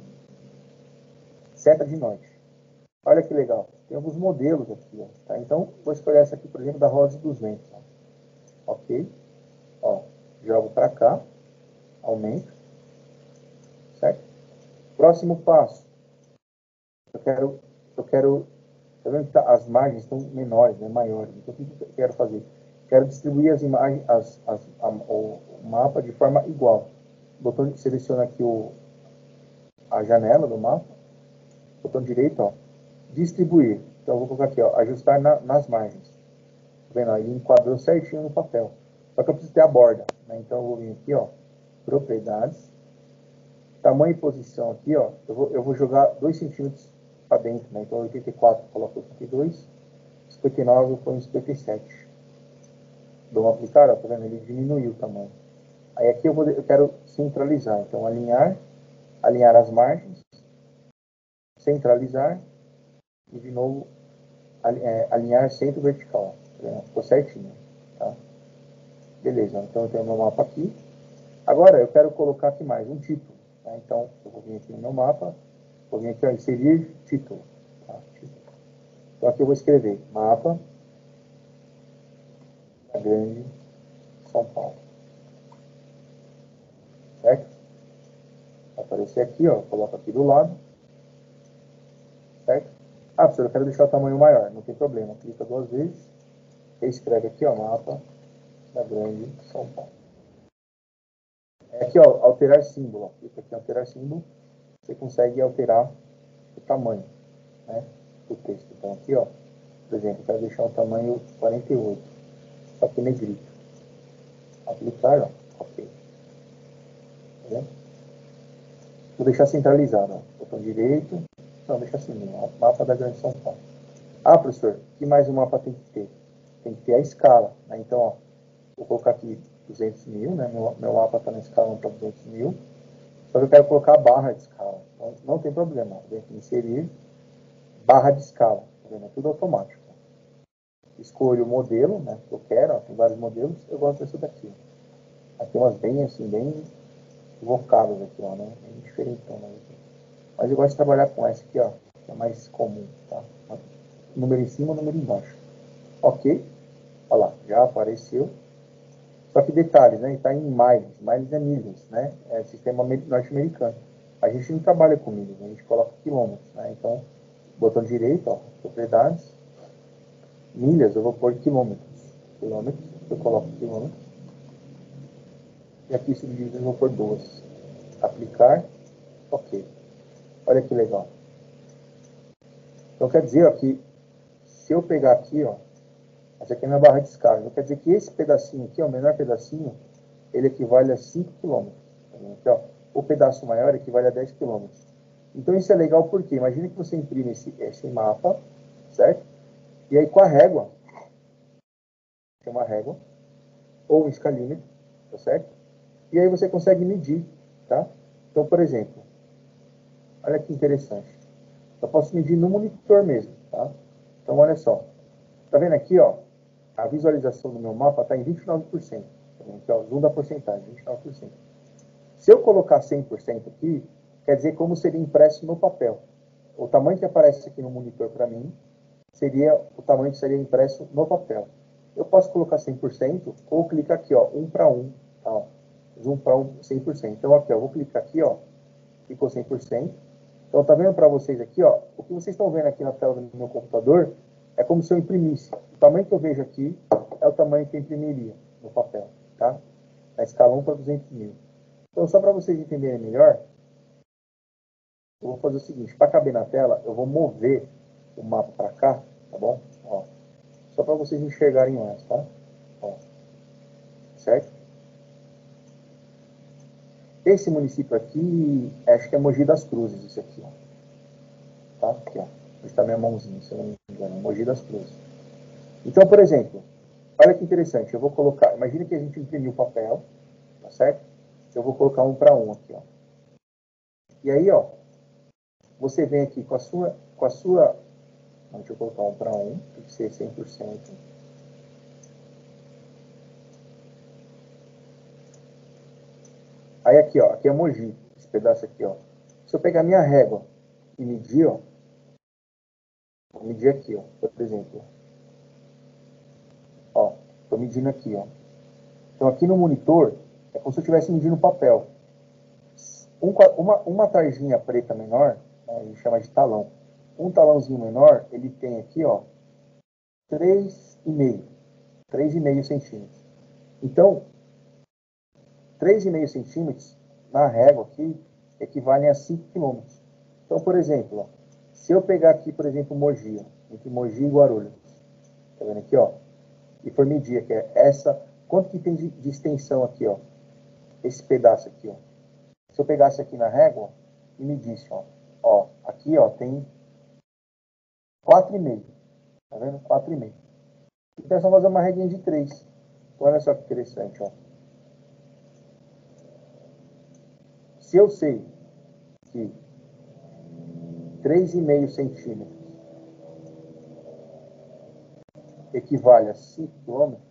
seta de norte. Olha que legal. Tem alguns modelos aqui. Ó, tá? Então, vou escolher essa aqui, por exemplo, da Rosa dos Ventos. Ó. Ok. Ó, jogo para cá. Aumento. Certo? Próximo passo. Eu quero... Eu quero tá vendo que as margens estão menores, né, maiores. Então, o que eu quero fazer? Quero distribuir as imagens, as, as, a, o, o mapa de forma igual. Botão, seleciona aqui o, a janela do mapa. Botão direito, ó, distribuir. Então, eu vou colocar aqui, ó, ajustar na, nas margens. Tá vendo? Ele enquadrou certinho no papel. Só que eu preciso ter a borda. Né? Então, eu vou vir aqui, ó, propriedades. Tamanho e posição aqui, ó, eu vou, eu vou jogar dois centímetros para dentro. Né? Então, oitenta e quatro, eu coloco oitenta e dois. cinquenta e nove, eu ponho cinquenta e sete. Dou um aplicar, ó, tá vendo? Ele diminuiu o tamanho. Aí aqui eu, vou, eu quero centralizar. Então, alinhar, alinhar as margens, centralizar e, de novo, alinhar centro vertical. Tá? Ficou certinho. Tá? Beleza, então eu tenho meu mapa aqui. Agora, eu quero colocar aqui mais um título. Tá? Então, eu vou vir aqui no meu mapa, vou vir aqui, ó, inserir título. Tá? Título. Então, aqui eu vou escrever mapa da Grande São Paulo. Certo? Vai aparecer aqui, ó, coloco aqui do lado. Certo? Ah, professor, eu quero deixar o tamanho maior. Não tem problema. Clica duas vezes. Escreve aqui, ó, mapa da Grande São Paulo. Aqui, ó, alterar símbolo. Ó. Clica aqui em alterar símbolo. Você consegue alterar o tamanho, né, do texto. Então, aqui, ó, por exemplo, eu quero deixar o tamanho quarenta e oito. Só que negrito. Aplicar, ó. Ok. Tá vendo? Vou deixar centralizado, ó. Botão direito. Não, deixa assim, ó. Mapa da Grande São Paulo. Ah, professor, o que mais o mapa tem que ter? Tem que ter a escala, né? Então, ó, vou colocar aqui duzentos mil, né? Meu, meu mapa está na escala um para duzentos mil. Só que eu quero colocar a barra de escala. Então, não tem problema. Ó. Vem aqui inserir barra de escala. Tá vendo? É tudo automático. Escolho o modelo, né? Que eu quero. Ó, tem vários modelos. Eu gosto dessa daqui. Ó. Aqui tem umas bem, assim, bem evocadas aqui, ó, né? Bem diferentonas aqui. Mas eu gosto de trabalhar com essa aqui, ó. Que é mais comum, tá? Número em cima, número embaixo. Ok. Olha lá, já apareceu. Só que detalhes, né? Está em miles. Miles é milhas, né? É sistema norte-americano. A gente não trabalha com milhas, a gente coloca quilômetros, né? Então, botão direito, ó, propriedades. Milhas, eu vou pôr quilômetros. Quilômetros, eu coloco quilômetros. E aqui subdividido eu vou pôr duas. Aplicar. Ok. Olha que legal. Então, quer dizer, ó, que se eu pegar aqui, ó, essa aqui é a minha barra de escala. Então, quer dizer que esse pedacinho aqui, ó, o menor pedacinho, ele equivale a cinco quilômetros. Então, o pedaço maior equivale a dez quilômetros. Então, isso é legal porque, imagine que você imprime esse, esse mapa, certo? E aí, com a régua, tem uma régua, ou um escalímetro, tá certo? E aí você consegue medir, tá? Então, por exemplo, olha que interessante. Eu posso medir no monitor mesmo, tá? Então, olha só. Tá vendo aqui, ó? A visualização do meu mapa está em vinte e nove por cento. Aqui, ó, zoom da porcentagem, vinte e nove por cento. Se eu colocar cem por cento aqui, quer dizer como seria impresso no papel. O tamanho que aparece aqui no monitor para mim seria o tamanho que seria impresso no papel. Eu posso colocar cem por cento ou clicar aqui, ó, um para um, tá? Zoom para um, cem por cento. Então, aqui, ó, eu vou clicar aqui, ó, ficou cem por cento. Então, tá vendo para vocês aqui, ó, o que vocês estão vendo aqui na tela do meu computador é como se eu imprimisse. O tamanho que eu vejo aqui é o tamanho que eu imprimiria no papel, tá? Na escala um para duzentos mil. Então, só para vocês entenderem melhor, eu vou fazer o seguinte, para caber na tela, eu vou mover o mapa para cá, tá bom? Ó, só para vocês enxergarem mais, tá? Ó, certo? Esse município aqui, acho que é Mogi das Cruzes, isso aqui, ó. Tá? Aqui, ó. Está minha mãozinha, se eu não me engano, Mogi das Cruzes. Então, por exemplo, olha que interessante, eu vou colocar, imagina que a gente imprimiu o papel, tá certo? Eu vou colocar um para um aqui, ó. E aí, ó, você vem aqui com a sua, com a sua, deixa eu colocar um para um, tem que ser cem por cento. Aí aqui, ó, aqui é Mogi, esse pedaço aqui, ó. Se eu pegar minha régua e medir, ó, vou medir aqui, ó, por exemplo. Ó, tô medindo aqui, ó. Então aqui no monitor, é como se eu estivesse medindo papel. Um, uma, uma tarjinha preta menor, né, a gente chama de talão. Um talãozinho menor, ele tem aqui, ó, três vírgula cinco. três vírgula cinco centímetros. Então, três vírgula cinco centímetros, na régua aqui, equivalem a cinco quilômetros. Então, por exemplo, ó, se eu pegar aqui, por exemplo, Mogi, ó, entre Mogi e Guarulhos, tá vendo aqui, ó, e for medir, que é essa, quanto que tem de, de extensão aqui, ó, esse pedaço aqui, ó. Se eu pegasse aqui na régua e medisse, ó, ó, aqui, ó, tem quatro vírgula cinco, tá vendo? quatro vírgula cinco. Então é só fazer uma reguinha de três. Então, olha só que interessante, ó. Se eu sei que três vírgula cinco centímetros equivale a cinco quilômetros,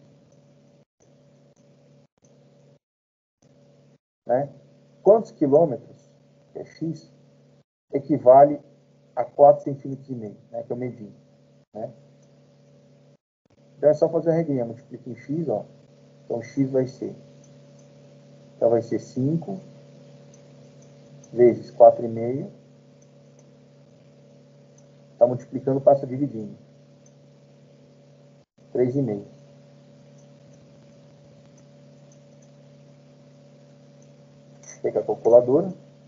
né? Quantos quilômetros, que é x, equivale a quatro centímetros e meio, né, que eu medi, né? Então é só fazer a regrinha, multiplica em x, ó. Então x vai ser, então vai ser cinco vezes quatro vírgula cinco. Está multiplicando, passa dividindo. três vírgula cinco. Pega a calculadora.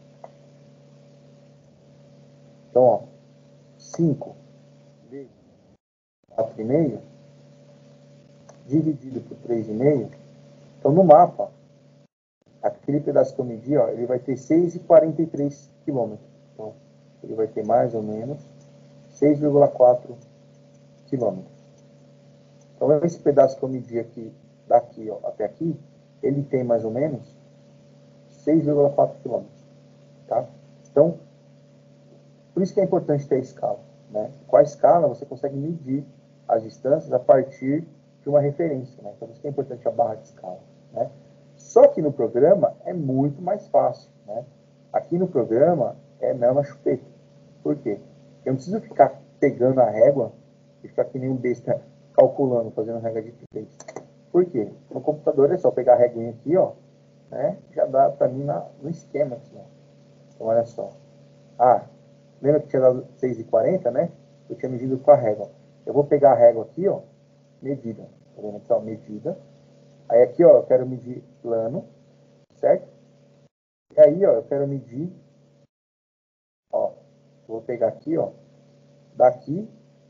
Então, ó, cinco vezes quatro vírgula cinco dividido por três vírgula cinco. Então, no mapa, aquele pedaço que eu medi, ó, ele vai ter seis vírgula quarenta e três quilômetros. Então, ele vai ter mais ou menos seis vírgula quatro quilômetros. Então, esse pedaço que eu medi aqui, daqui, ó, até aqui, ele tem mais ou menos seis vírgula quatro quilômetros, tá? Então, por isso que é importante ter a escala, né? Com a escala, você consegue medir as distâncias a partir de uma referência, né? Então, por isso que é importante a barra de escala, né? Só que no programa é muito mais fácil, né? Aqui no programa é mel na chupeta. Por quê? Eu não preciso ficar pegando a régua e ficar que nem um besta calculando, fazendo regra de três. Por quê? No computador é só pegar a reguinha aqui, ó, né? Já dá para mim na, no esquema aqui, ó. Então, olha só. Ah, lembra que tinha dado seis vírgula quarenta, né? Eu tinha medido com a régua. Eu vou pegar a régua aqui, ó, medida. Tá vendo aqui, ó, medida. Aí aqui, ó, eu quero medir plano, certo? E aí, ó, eu quero medir, ó, vou pegar aqui, ó, daqui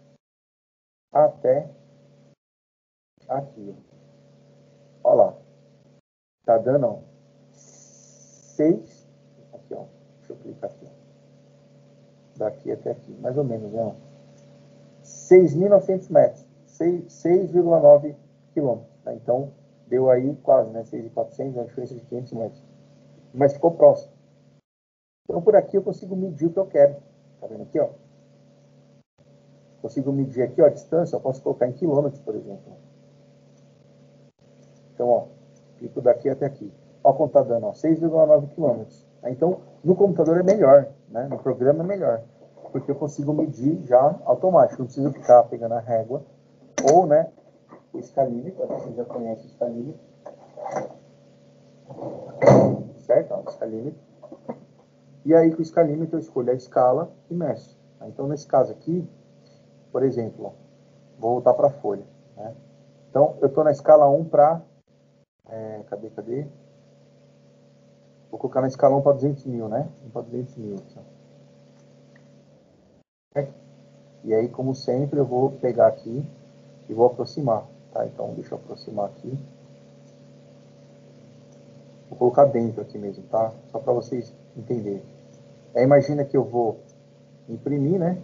até aqui, ó. Ó lá. Tá dando, ó, seis, aqui, ó, deixa eu clicar aqui, ó. Daqui até aqui, mais ou menos, né? seis mil e novecentos metros, seis vírgula nove quilômetros, né? Então, deu aí quase, né? seis mil e quatrocentos, uma diferença de quinhentos metros. Mas ficou próximo. Então, por aqui eu consigo medir o que eu quero. Tá vendo aqui, ó? Consigo medir aqui, ó, a distância, eu posso colocar em quilômetros, por exemplo. Então, ó, clico daqui até aqui. Ó, como tá dando, ó, seis vírgula nove quilômetros. Então, no computador é melhor, né? No programa é melhor, porque eu consigo medir já automático, não preciso ficar pegando a régua, ou, né, o escalímetro, você já conhece o escalímetro, certo? Ó, o escalímetro. E aí, com o escalímetro, eu escolho a escala e meço. Então, nesse caso aqui, por exemplo, ó, vou voltar para a folha, né? Então, eu estou na escala um para... É, cadê, cadê? Vou colocar na escala um para duzentos mil, né? um para duzentos mil. E aí, como sempre, eu vou pegar aqui e vou aproximar, tá? Então, deixa eu aproximar aqui. Vou colocar dentro aqui mesmo, tá? Só para vocês entenderem. Aí, imagina que eu vou imprimir, né?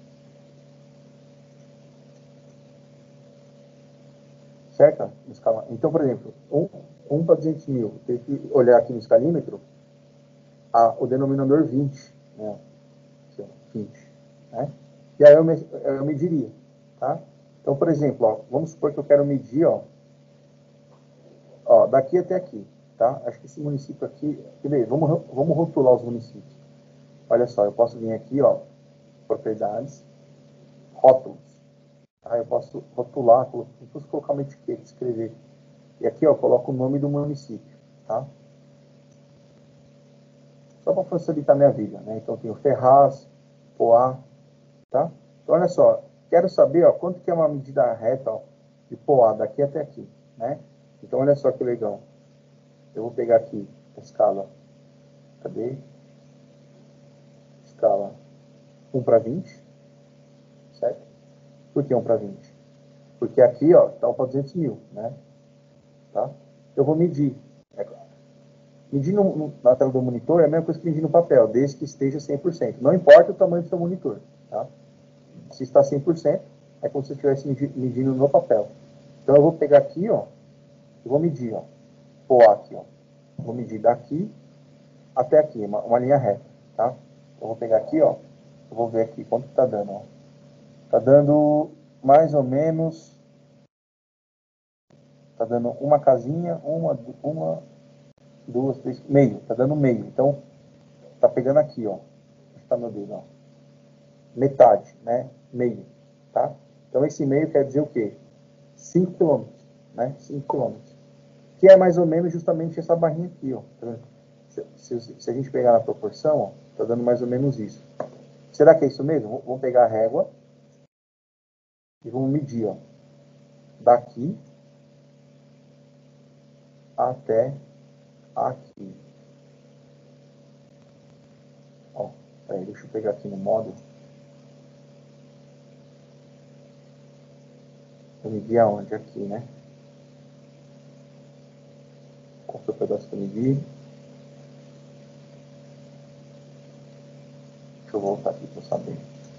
Certo? Então, por exemplo, um para duzentos mil. Tem que olhar aqui no escalímetro a, o denominador vinte, né? vinte, né? E aí eu, me, eu mediria, tá? Então, por exemplo, ó, vamos supor que eu quero medir, ó, ó, daqui até aqui, tá? Acho que esse município aqui, beleza, vamos, vamos rotular os municípios. Olha só, eu posso vir aqui, ó, propriedades, rótulos. Aí eu posso rotular, posso colocar uma etiqueta, escrever. E aqui, ó, eu coloco o nome do município, tá? Só para facilitar a minha vida, né? Então, eu tenho Ferraz, Poá, tá? Então, olha só, quero saber, ó, quanto que é uma medida reta, ó, de Poá, daqui até aqui, né? Então, olha só que legal. Eu vou pegar aqui a escala, cadê? Escala um para vinte, certo? Por que um para vinte? Porque aqui, ó, está para duzentos mil, né? Tá? Eu vou medir. É, medir no, no, na tela do monitor é a mesma coisa que medir no papel, desde que esteja cem por cento. Não importa o tamanho do seu monitor, tá? Se está cem por cento, é como se eu estivesse medindo no papel. Então, eu vou pegar aqui, ó, e vou medir, ó, pôr aqui, ó. Vou medir daqui até aqui, uma, uma linha reta, tá? Eu vou pegar aqui, ó, eu vou ver aqui quanto está dando, ó. Está dando mais ou menos, está dando uma casinha, uma, uma, duas, três, meio, está dando meio. Então, está pegando aqui, ó. Onde está meu dedo, ó? Metade, né? Meio, tá? Então, esse meio quer dizer o quê? cinco quilômetros, né? cinco quilômetros. Que é mais ou menos justamente essa barrinha aqui, ó. Se, se, se a gente pegar na proporção, ó, tá dando mais ou menos isso. Será que é isso mesmo? Vamos pegar a régua e vamos medir, ó. Daqui até aqui. Ó, peraí, deixa eu pegar aqui no modo. Eu medi aonde? Aqui, né? Qual foi o pedaço que eu medi? Deixa eu voltar aqui para saber.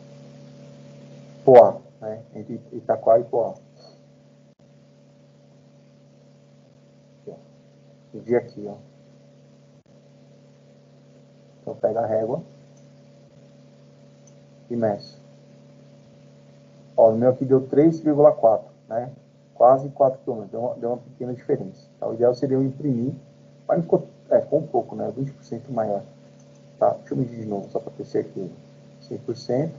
Poá, né? Entre Itaquá e Poá. Aqui, ó. Medi aqui, ó. Então pega a régua e meço. Ó, o meu aqui deu três vírgula quatro, né? Quase quatro quilômetros, deu uma, deu uma pequena diferença. Tá? O ideal seria eu imprimir, mas ficou, é, ficou um pouco, né? vinte por cento maior. Tá? Deixa eu medir de novo, só para ter certeza. cem por cento.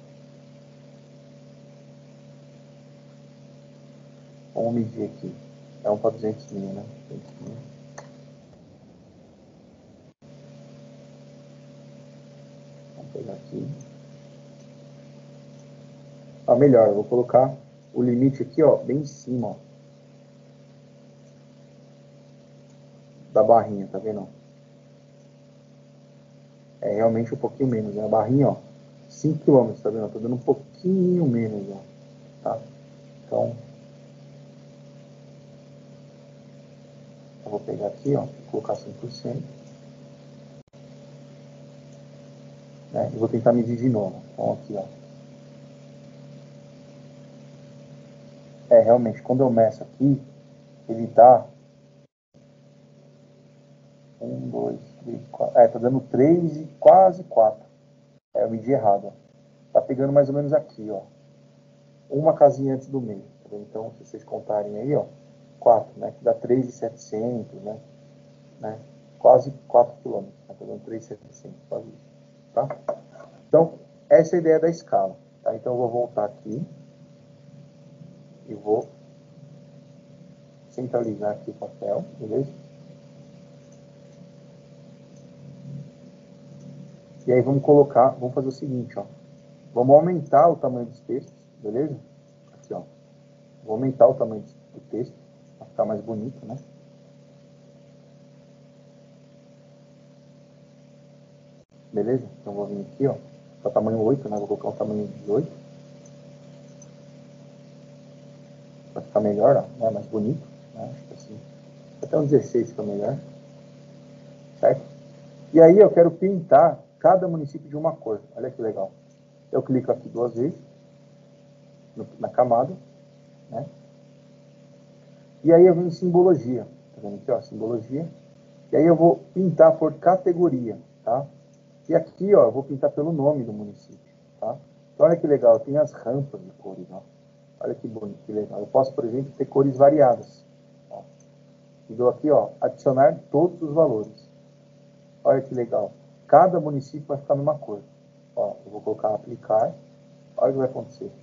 Vamos medir aqui. É um para duzentos mil, né? duzentos mil. Vamos pegar aqui. Ah, melhor, eu vou colocar o limite aqui, ó, bem em cima, ó, da barrinha, tá vendo? É realmente um pouquinho menos, né? A barrinha, ó, cinco quilômetros, tá vendo? Tá dando um pouquinho menos, ó, tá? Então, eu vou pegar aqui, ó, vou colocar cem por cento. Né? E vou tentar medir de novo. Então, aqui, ó. É, realmente, quando eu meço aqui, ele tá um, dois, três, quatro. É, tá dando três e quase quatro. É, eu medi errado, ó. Tá pegando mais ou menos aqui, ó. Uma casinha antes do meio. Tá, então, se vocês contarem aí, ó, quatro, né? Que dá três mil e setecentos, né? né? quase quatro quilômetros, está dando três mil e setecentos, quase isso, tá? Então, essa é a ideia da escala, tá? Então, eu vou voltar aqui e vou centralizar aqui o papel, beleza? E aí vamos colocar, vamos fazer o seguinte, ó. Vamos aumentar o tamanho dos textos, beleza? Aqui, ó. Vou aumentar o tamanho do texto, para ficar mais bonito, né? Beleza? Então vou vir aqui, ó. Tá tamanho oito, né? Vou colocar o tamanho dezoito. Para ficar melhor, ó, né? Mais bonito, né? Acho que assim. Até um dezesseis fica melhor. Certo? E aí eu quero pintar cada município de uma cor. Olha que legal. Eu clico aqui duas vezes no, na camada, né? E aí eu venho em simbologia. Tá vendo aqui, ó? Simbologia. E aí eu vou pintar por categoria, tá? E aqui, ó, eu vou pintar pelo nome do município, tá? Então, olha que legal, tem as rampas de cores, ó. Olha que bonito, que legal. Eu posso, por exemplo, ter cores variadas. Ó. E dou aqui, ó, adicionar todos os valores. Olha que legal. Cada município vai ficar numa cor. Ó, eu vou colocar aplicar. Olha o que vai acontecer.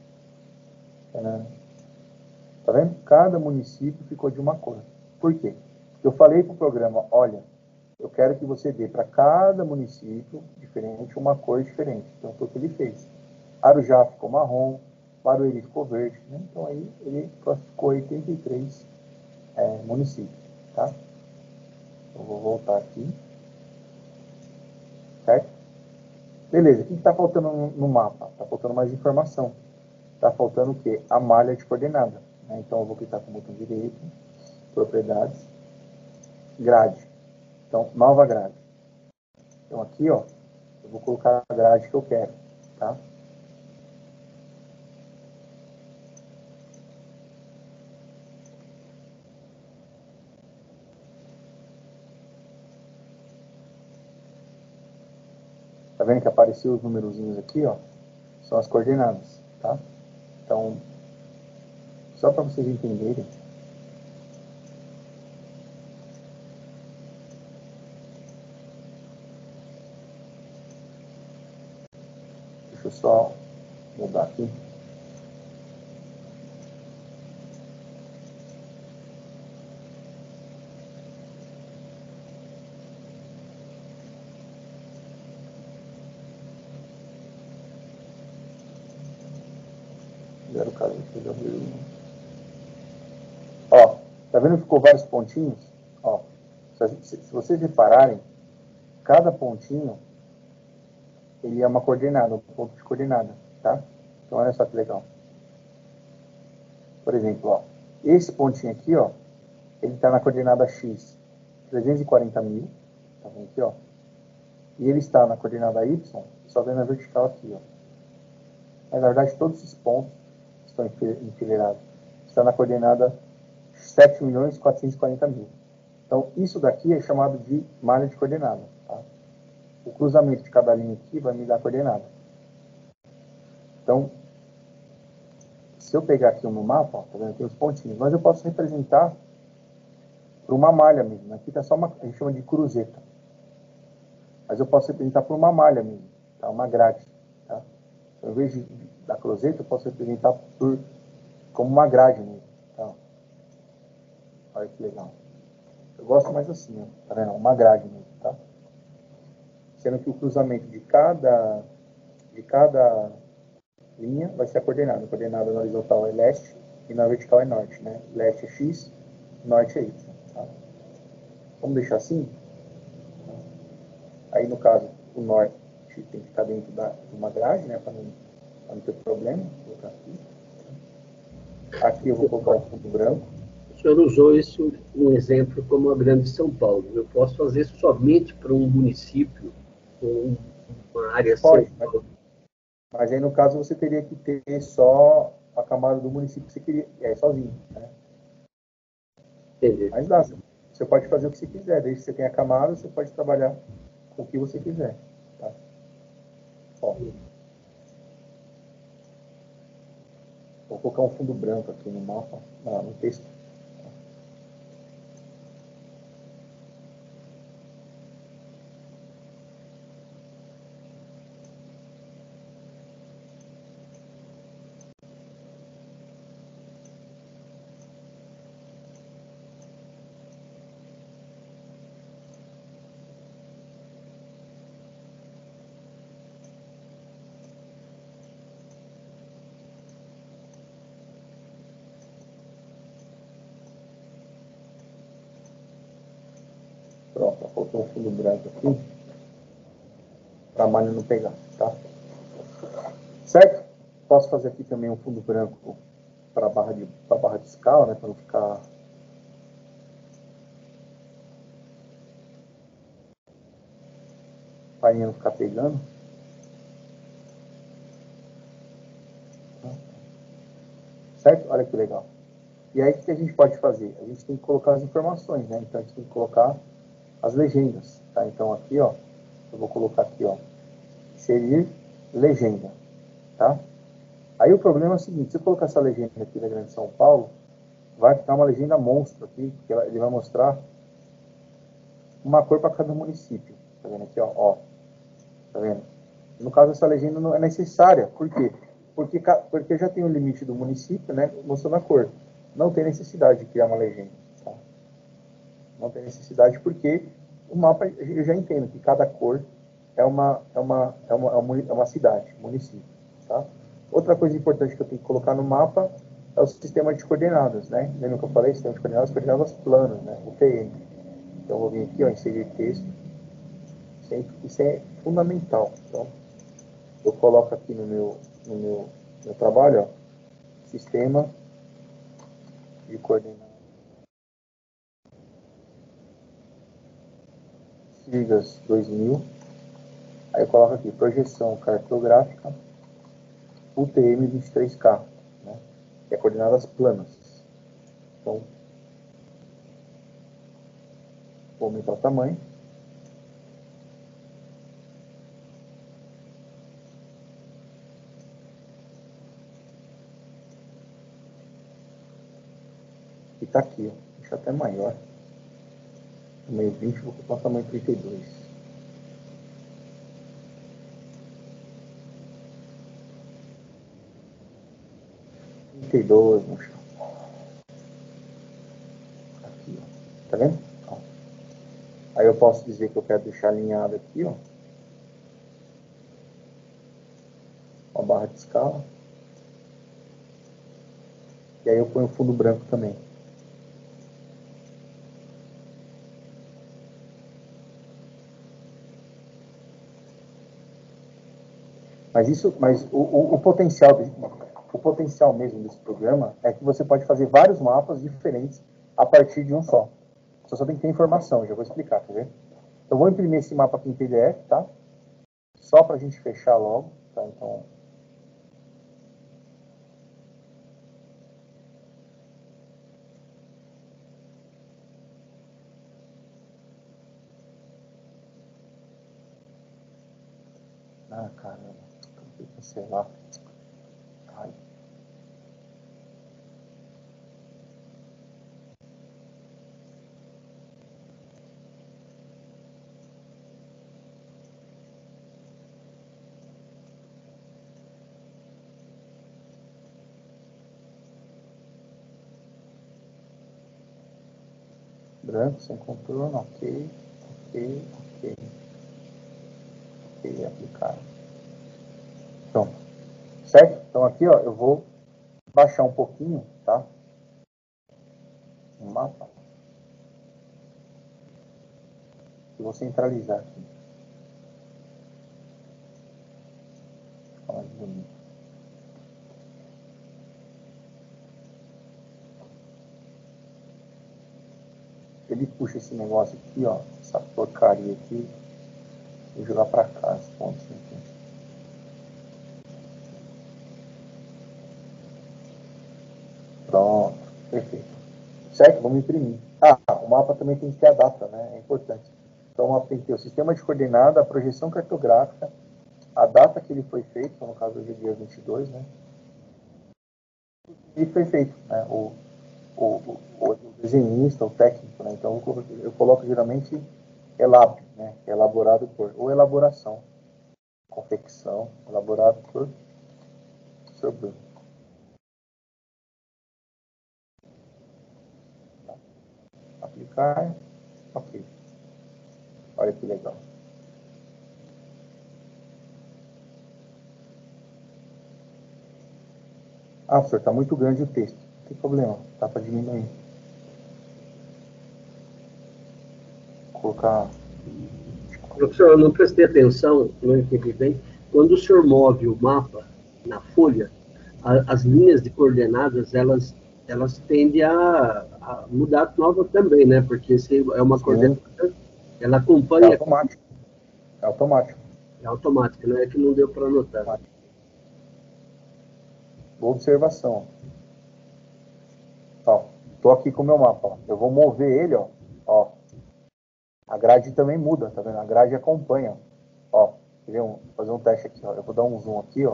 Tá vendo? Cada município ficou de uma cor. Por quê? Porque eu falei para o programa, olha, eu quero que você dê para cada município diferente uma cor diferente. Então, foi o que ele fez. Arujá ficou marrom, Barueri ficou verde. Né? Então, aí ele classificou oitenta e três é, municípios. Tá? Eu vou voltar aqui. Certo? Beleza, o que está faltando no, no mapa? Está faltando mais informação. Está faltando o quê? A malha de coordenada. Né? Então, eu vou clicar com o botão direito, propriedades, grade. Então, nova grade. Então, aqui, ó, eu vou colocar a grade que eu quero, tá? Tá vendo que apareceu os numerozinhos aqui, ó? São as coordenadas, tá? Então, só para vocês entenderem. Deixa eu só mudar aqui. Zero caso aqui, ó, tá vendo que ficou vários pontinhos? Ó, se, se vocês repararem, cada pontinho ele é uma coordenada, um ponto de coordenada, tá? Então, olha só que legal. Por exemplo, ó, esse pontinho aqui, ó, ele está na coordenada x, trezentos e quarenta mil, tá vendo aqui, ó? E ele está na coordenada y, só vendo a vertical aqui, ó. Mas, na verdade, todos esses pontos estão enfileirados. Está na coordenada sete milhões quatrocentos e quarenta mil. Então, isso daqui é chamado de malha de coordenada, tá? O cruzamento de cada linha aqui vai me dar a coordenada. Então, se eu pegar aqui no mapa, ó, tá vendo? Tem os pontinhos, mas eu posso representar por uma malha mesmo. Aqui está só uma, a gente chama de cruzeta. Mas eu posso representar por uma malha mesmo, tá? Uma grade, tá? Então, ao invés de, da cruzeta, eu posso representar por, como uma grade mesmo, tá? Olha que legal. Eu gosto mais assim, ó, tá vendo? Uma grade mesmo, tá? Sendo que o cruzamento de cada, de cada linha vai ser a coordenada. A coordenada na horizontal é leste e na vertical é norte, né? Leste é x, norte é y. Tá? Vamos deixar assim? Aí, no caso, o norte tem que ficar dentro da, de uma grade, né? Para não, não ter problema. Vou colocar aqui. Aqui eu vou colocar um fundo branco. O senhor usou esse um exemplo como a Grande São Paulo. Eu posso fazer somente para um município ou uma área Pode, central. Mas, mas aí, no caso, você teria que ter só a camada do município que você queria, é, sozinho, né? Entendi. Mas dá, você pode fazer o que você quiser, desde que você tenha a camada, você pode trabalhar com o que você quiser, tá? Ó, vou colocar um fundo branco aqui no mapa, no texto. Pronto, faltou um fundo branco aqui. Para a malha não pegar, tá? Certo? Posso fazer aqui também um fundo branco para a barra de, pra barra de escala, né? Para não ficar... Para não ficar pegando. Certo? Olha que legal. E aí, o que a gente pode fazer? A gente tem que colocar as informações, né? Então, a gente tem que colocar as legendas, tá? Então, aqui, ó, eu vou colocar aqui, ó, inserir legenda, tá? Aí, o problema é o seguinte, se eu colocar essa legenda aqui da Grande São Paulo, vai ficar uma legenda monstro aqui, porque ele vai mostrar uma cor para cada município. Tá vendo aqui, ó, ó? Tá vendo? No caso, essa legenda não é necessária. Por quê? Porque, porque já tem o limite do município, né, mostrando a cor. Não tem necessidade de criar uma legenda. Tá? Não tem necessidade porque o mapa, eu já entendo que cada cor é uma, é uma, é uma, é uma cidade, município. Tá? Outra coisa importante que eu tenho que colocar no mapa é o sistema de coordenadas. Né? Lembra que eu falei? Sistema de coordenadas, coordenadas planas, né? O T M. Então, eu vou vir aqui, ó, inserir texto. Isso é fundamental. Então, eu coloco aqui no meu, no meu, meu trabalho, ó, sistema de coordenadas. Sigas dois mil. Aí eu coloco aqui, projeção cartográfica, U T M vinte e três K, né? Que é coordenadas planas. Então, vou aumentar o tamanho. E tá aqui, ó. Deixa até maior. Tamanho vinte, vou colocar o tamanho trinta e dois. trinta e dois, no chão. Aqui, ó. Tá vendo? Ó. Aí eu posso dizer que eu quero deixar alinhado aqui, ó. Uma barra de escala. E aí eu ponho o fundo branco também. Mas isso, mas o, o, o potencial, o potencial mesmo desse programa é que você pode fazer vários mapas diferentes a partir de um só. Você só tem que ter informação, já vou explicar, quer ver? Eu vou imprimir esse mapa aqui em P D F, tá? Só para a gente fechar logo, tá? Então, ah, caramba, tem que cancelar. Ai. Branco, sem contorno, ok, ok, ok, ok, aplicar. Pronto, certo? Então aqui, ó, eu vou baixar um pouquinho, tá? O mapa. E vou centralizar aqui. Olha que bonito. Ele puxa esse negócio aqui, ó, essa porcaria aqui, vou jogar pra cá, esse ponto aqui. Pronto, perfeito. Certo? Vamos imprimir. Ah, o mapa também tem que ter a data, né? É importante. Então o mapa tem que ter o sistema de coordenada, a projeção cartográfica, a data que ele foi feito, então, no caso hoje é dia vinte e dois, né? E foi feito, né? O, o, o, o desenhista, o técnico, né? Então eu coloco, eu coloco geralmente elab, né? Elaborado por, ou elaboração, confecção, elaborado por Sr. Bruno. Tá. Aplicar, ok. Olha que legal. Ah, senhor, está muito grande o texto. Não tem problema, dá para diminuir. colocar... Professor, eu não prestei atenção, não entendi bem. Quando o senhor move o mapa na folha, a, as linhas de coordenadas, elas, elas tendem a, a mudar nova também, né? Porque se é uma Sim. coordenada, ela É acompanha... automático. É automático. É automático, não é que não deu para anotar. Automático. Boa observação. Ó, tô aqui com o meu mapa, ó. Eu vou mover ele, ó. Ó. A grade também muda, tá vendo? A grade acompanha, ó. Vou fazer um teste aqui, ó. Eu vou dar um zoom aqui, ó.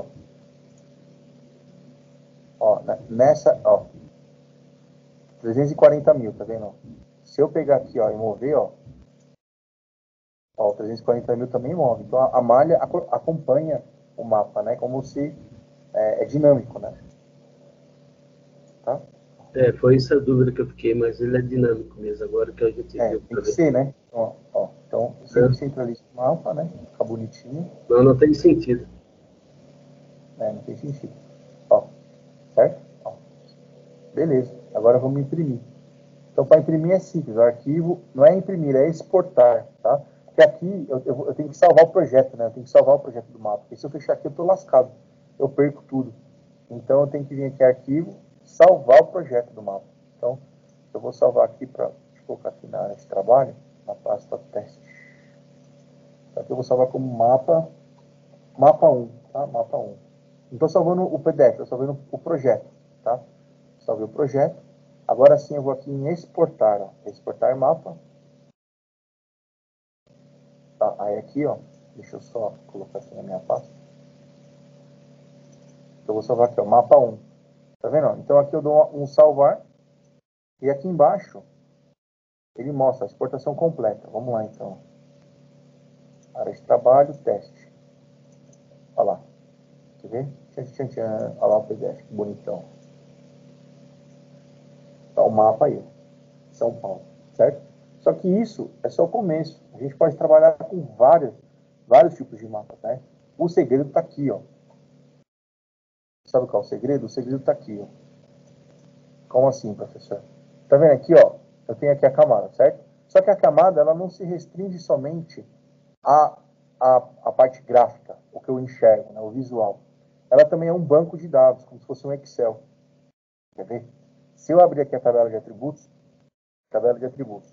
Ó, nessa, ó. trezentos e quarenta mil, tá vendo? Se eu pegar aqui, ó, e mover, ó. Ó, trezentos e quarenta mil também move. Então a, a malha acompanha o mapa, né? Como se é, é dinâmico, né? Tá? É, foi essa a dúvida que eu fiquei, mas ele é dinâmico mesmo, agora que a gente É, viu. tem que ser, né? Ó, ó, então, sempre centraliza o mapa, né? Fica bonitinho. Não, não tem sentido. É, não tem sentido. Ó, certo? Ó. Beleza. Agora vamos imprimir. Então, para imprimir é simples. O arquivo não é imprimir, é exportar, tá? Porque aqui eu, eu, eu tenho que salvar o projeto, né? Eu tenho que salvar o projeto do mapa. Porque se eu fechar aqui, eu tô lascado. Eu perco tudo. Então, eu tenho que vir aqui em arquivo, salvar o projeto do mapa. Então, eu vou salvar aqui para... Deixa eu colocar aqui na área de trabalho, na pasta teste. Então, aqui eu vou salvar como mapa, mapa um, tá? Mapa um. Não estou salvando o P D F, estou salvando o projeto, tá? Salvei o projeto. Agora sim eu vou aqui em exportar, ó. Exportar mapa. Tá, aí aqui, ó, deixa eu só colocar aqui na minha pasta. Eu vou salvar aqui, ó, mapa um. Tá vendo? Então aqui eu dou um salvar. E aqui embaixo, ele mostra a exportação completa. Vamos lá, então. Área de trabalho, teste. Olha lá. Quer ver? Tchan, tchan, tchan. Olha lá o P D F, que bonitão. Tá o mapa aí, ó. São Paulo, certo? Só que isso é só o começo. A gente pode trabalhar com vários, vários tipos de mapas, né? O segredo está aqui, ó. Sabe qual é o segredo? O segredo está aqui, ó. Como assim, professor? Tá vendo aqui, ó? Eu tenho aqui a camada, certo? Só que a camada, ela não se restringe somente à, à, à parte gráfica, o que eu enxergo, né? O visual. Ela também é um banco de dados, como se fosse um Excel. Quer ver? Se eu abrir aqui a tabela de atributos, tabela de atributos.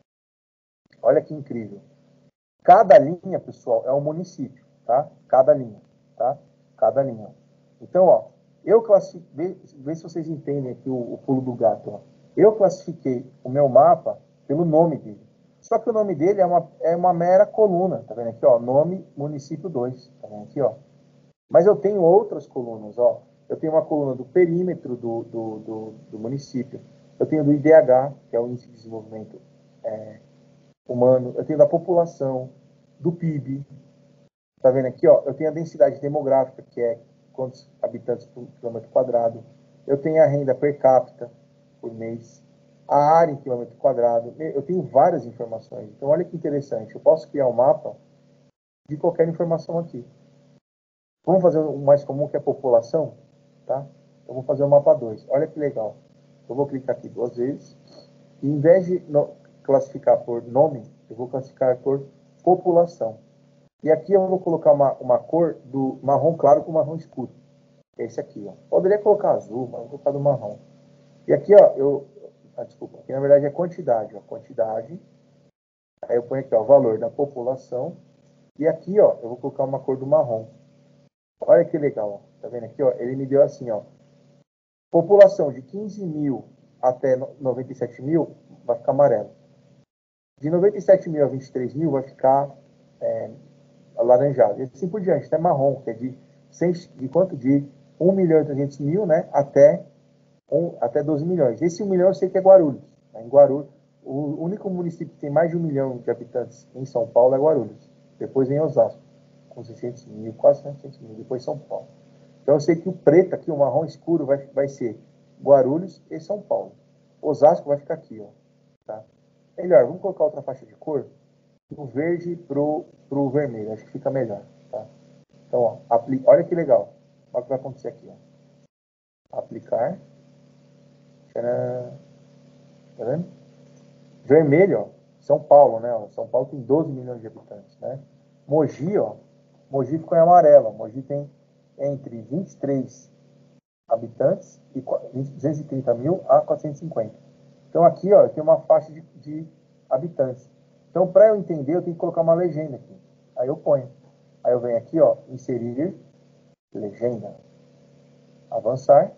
Olha que incrível. Cada linha, pessoal, é um município, tá? Cada linha, tá? Cada linha. Então, ó, eu classifiquei, vê, vê se vocês entendem aqui o, o pulo do gato, ó. Eu classifiquei o meu mapa pelo nome dele. Só que o nome dele é uma, é uma mera coluna, tá vendo aqui, ó? Nome, município dois, tá vendo aqui, ó? Mas eu tenho outras colunas, ó. Eu tenho uma coluna do perímetro do, do, do, do município. Eu tenho do I D H, que é o Índice de Desenvolvimento é, Humano. Eu tenho da população, do P I B. Tá vendo aqui, ó? Eu tenho a densidade demográfica, que é quantos habitantes por quilômetro quadrado. Eu tenho a renda per capita por mês. A área em quilômetro quadrado. Eu tenho várias informações. Então, olha que interessante. Eu posso criar um mapa de qualquer informação aqui. Vamos fazer o mais comum, que é a população, tá? Eu vou fazer o mapa dois. Olha que legal. Eu vou clicar aqui duas vezes. E em vez de no, classificar por nome, eu vou classificar por população. E aqui eu vou colocar uma, uma cor do marrom claro com marrom escuro. É esse aqui, ó. Poderia colocar azul, mas vou colocar do marrom. E aqui, ó, eu... Ah, desculpa. Aqui, na verdade, é quantidade, ó. Quantidade. Aí eu ponho aqui, ó, o valor da população. E aqui, ó, eu vou colocar uma cor do marrom. Olha que legal, ó. Tá vendo aqui, ó? Ele me deu assim, ó. População de quinze mil até noventa e sete mil vai ficar amarelo. De noventa e sete mil a vinte e três mil vai ficar é, alaranjado. E assim por diante, até marrom, que é de, cem, de quanto? De um milhão e trezentos mil, né? Até, um, até doze milhões. Esse um milhão eu sei que é Guarulhos. Né? Em Guarulhos, o único município que tem mais de um milhão de habitantes em São Paulo é Guarulhos. Depois vem Osasco, com seiscentos mil, quase seiscentos mil. Depois São Paulo. Então eu sei que o preto aqui, o marrom escuro, vai, vai ser Guarulhos e São Paulo. Osasco vai ficar aqui, ó. Tá? Melhor, vamos colocar outra faixa de cor do verde pro, pro vermelho. Acho que fica melhor, tá? Então, ó, apli... olha que legal. Olha o que vai acontecer aqui, ó. Aplicar. Tcharam. Tá vendo? Vermelho, ó, São Paulo, né? Ó, São Paulo tem doze milhões de habitantes, né? Mogi, ó, Mogi ficou em amarelo. Mogi tem entre vinte e três habitantes e duzentos e trinta mil a quatrocentos e cinquenta. Então aqui, ó, tem uma faixa de, de habitantes. Então, para eu entender, eu tenho que colocar uma legenda aqui. Aí eu ponho. Aí eu venho aqui, ó, inserir legenda, avançar.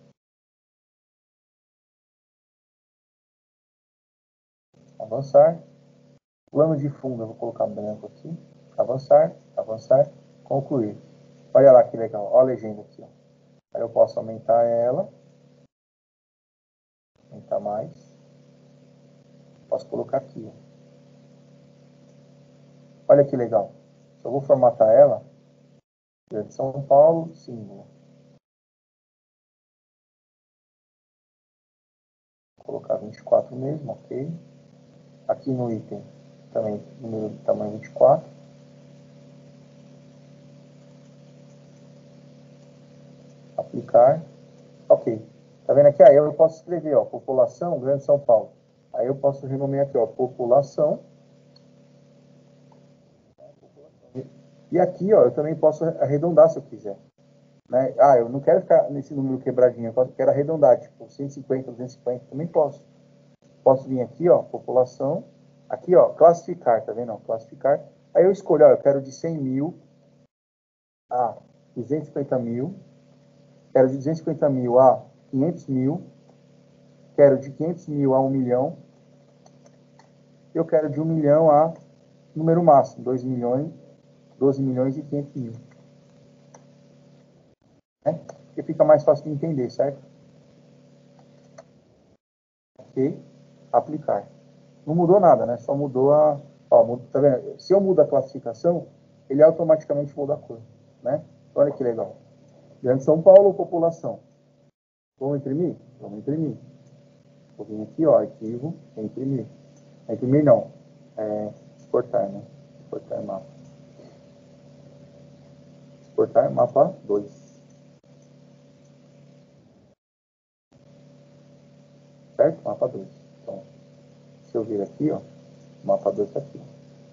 Avançar. Plano de fundo, eu vou colocar branco aqui. Avançar, avançar, concluir. Olha lá que legal, olha a legenda aqui, ó. Aí eu posso aumentar ela. Aumentar mais. Posso colocar aqui, ó. Olha que legal. Eu vou formatar ela. São Paulo, símbolo. Vou colocar vinte e quatro mesmo, ok. Aqui no item, também, número de tamanho vinte e quatro. Aplicar. Ok. Tá vendo aqui? Aí eu posso escrever, ó, população, Grande São Paulo. Aí eu posso renomear aqui, ó, população. E aqui, ó, eu também posso arredondar se eu quiser. Né? Ah, eu não quero ficar nesse número quebradinho, eu quero arredondar, tipo, cento e cinquenta, duzentos e cinquenta, também posso. Posso vir aqui, ó, população. Aqui, ó, classificar, tá vendo? Ó, classificar. Aí eu escolho, ó, eu quero de cem mil a duzentos e cinquenta mil. Quero de duzentos e cinquenta mil a quinhentos mil. Quero de quinhentos mil a um milhão. Eu quero de um milhão a número máximo, dois milhões, doze milhões e quinhentos mil. Né? Porque fica mais fácil de entender, certo? Ok. Aplicar. Não mudou nada, né? Só mudou a... Ó, tá vendo? Se eu mudo a classificação, ele automaticamente muda a cor, né? Olha que legal. Grande São Paulo, população. Vamos imprimir? Vamos imprimir. Vou vir aqui, ó, arquivo, imprimir. Imprimir não. É, exportar, né? Exportar mapa. Exportar mapa dois. Certo? Mapa dois. Então, se eu vir aqui, ó, o mapa dois está aqui.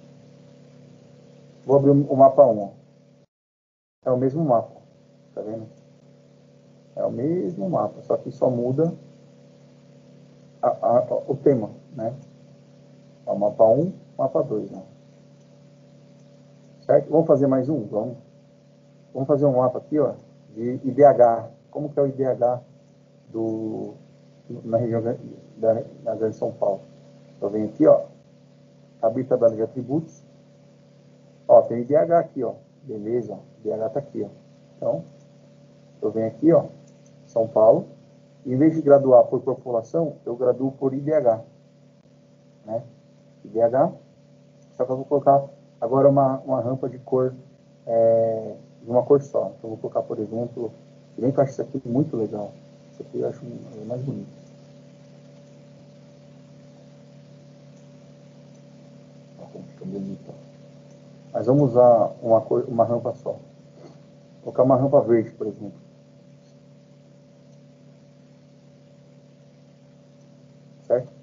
Vou abrir o mapa um, ó. É o mesmo mapa. Tá vendo? É o mesmo mapa, só que só muda a, a, o tema, né? É o mapa um, mapa dois, né? Certo? Vamos fazer mais um? Vamos. Vamos fazer um mapa aqui, ó, de I D H. Como que é o I D H do, na região da, da Grande São Paulo? Eu venho aqui, ó, abrir tabela de atributos. Ó, tem I D H aqui, ó. Beleza, I D H tá aqui, ó. Então, eu venho aqui, ó, São Paulo. Em vez de graduar por população, eu graduo por I D H. Né? I D H. Só que eu vou colocar agora uma, uma rampa de cor, é, de uma cor só. Então, eu vou colocar, por exemplo, se bem que eu acho isso aqui muito legal. Isso aqui eu acho mais bonito. Olha, fica bonito. Mas vamos usar uma, cor, uma rampa só. Vou colocar uma rampa verde, por exemplo. Certo?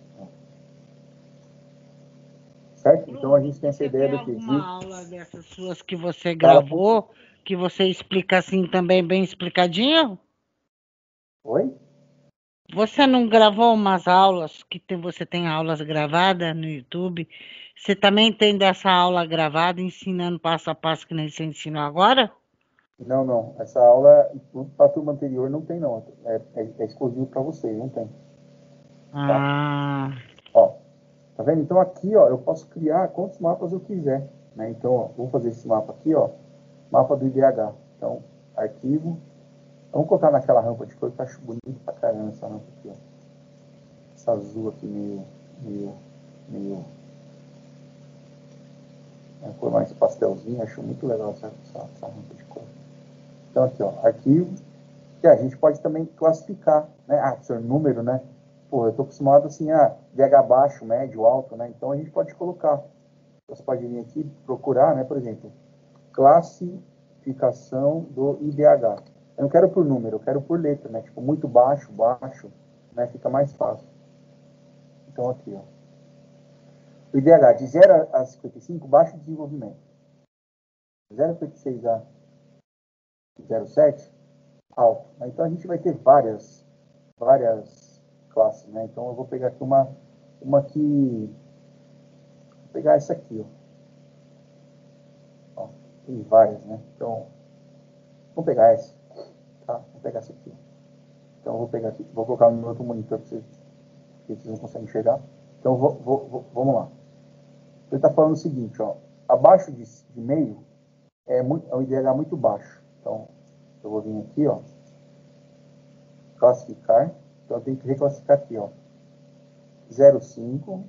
Certo? Então a gente tem essa ideia do que? Tem alguma aula dessas suas que você gravou, que você explica assim também bem explicadinho? Oi? Você não gravou umas aulas, que tem, você tem aulas gravadas no YouTube? Você também tem dessa aula gravada, ensinando passo a passo que nem você ensinou agora? Não, não. Essa aula, para a turma anterior, não tem, não. É, é, é exclusivo para vocês, não tem. Ah. Tá? Ó, tá vendo? Então aqui, ó, eu posso criar quantos mapas eu quiser. Né? Então, ó, vou fazer esse mapa aqui, ó. Mapa do I D H. Então, arquivo. Vamos colocar naquela rampa de cor que eu acho bonito pra caramba essa rampa aqui, ó. Essa azul aqui meio, meio, meio... É, cor mais pastelzinho, acho muito legal essa, essa, essa rampa de cor. Então aqui, ó, arquivo. E a gente pode também classificar, né? Ah, senhor, número, né? Pô, eu tô acostumado assim, a D H baixo, médio, alto, né? Então a gente pode colocar. Você pode vir aqui procurar, né? Por exemplo, classificação do I D H. Eu não quero por número, eu quero por letra, né? Tipo, muito baixo, baixo, né? Fica mais fácil. Então aqui, ó. O I D H de zero a cinquenta e cinco, baixo desenvolvimento. zero vírgula cinquenta e seis a zero vírgula sete, alto. Então a gente vai ter várias, várias classes, né? Então eu vou pegar aqui uma, uma que... Vou pegar essa aqui, ó. Ó, tem várias, né? Então, vamos pegar essa, tá? Vou pegar essa aqui. Então eu vou pegar aqui, vou colocar no meu outro monitor para vocês, que vocês não conseguem enxergar. Então vou, vou, vou, vamos lá. Ele está falando o seguinte, ó. Abaixo de, de meio é, muito, é um I D H muito baixo. Então, eu vou vir aqui, ó. Classificar. Então, eu tenho que reclassificar aqui, ó. zero vírgula cinco.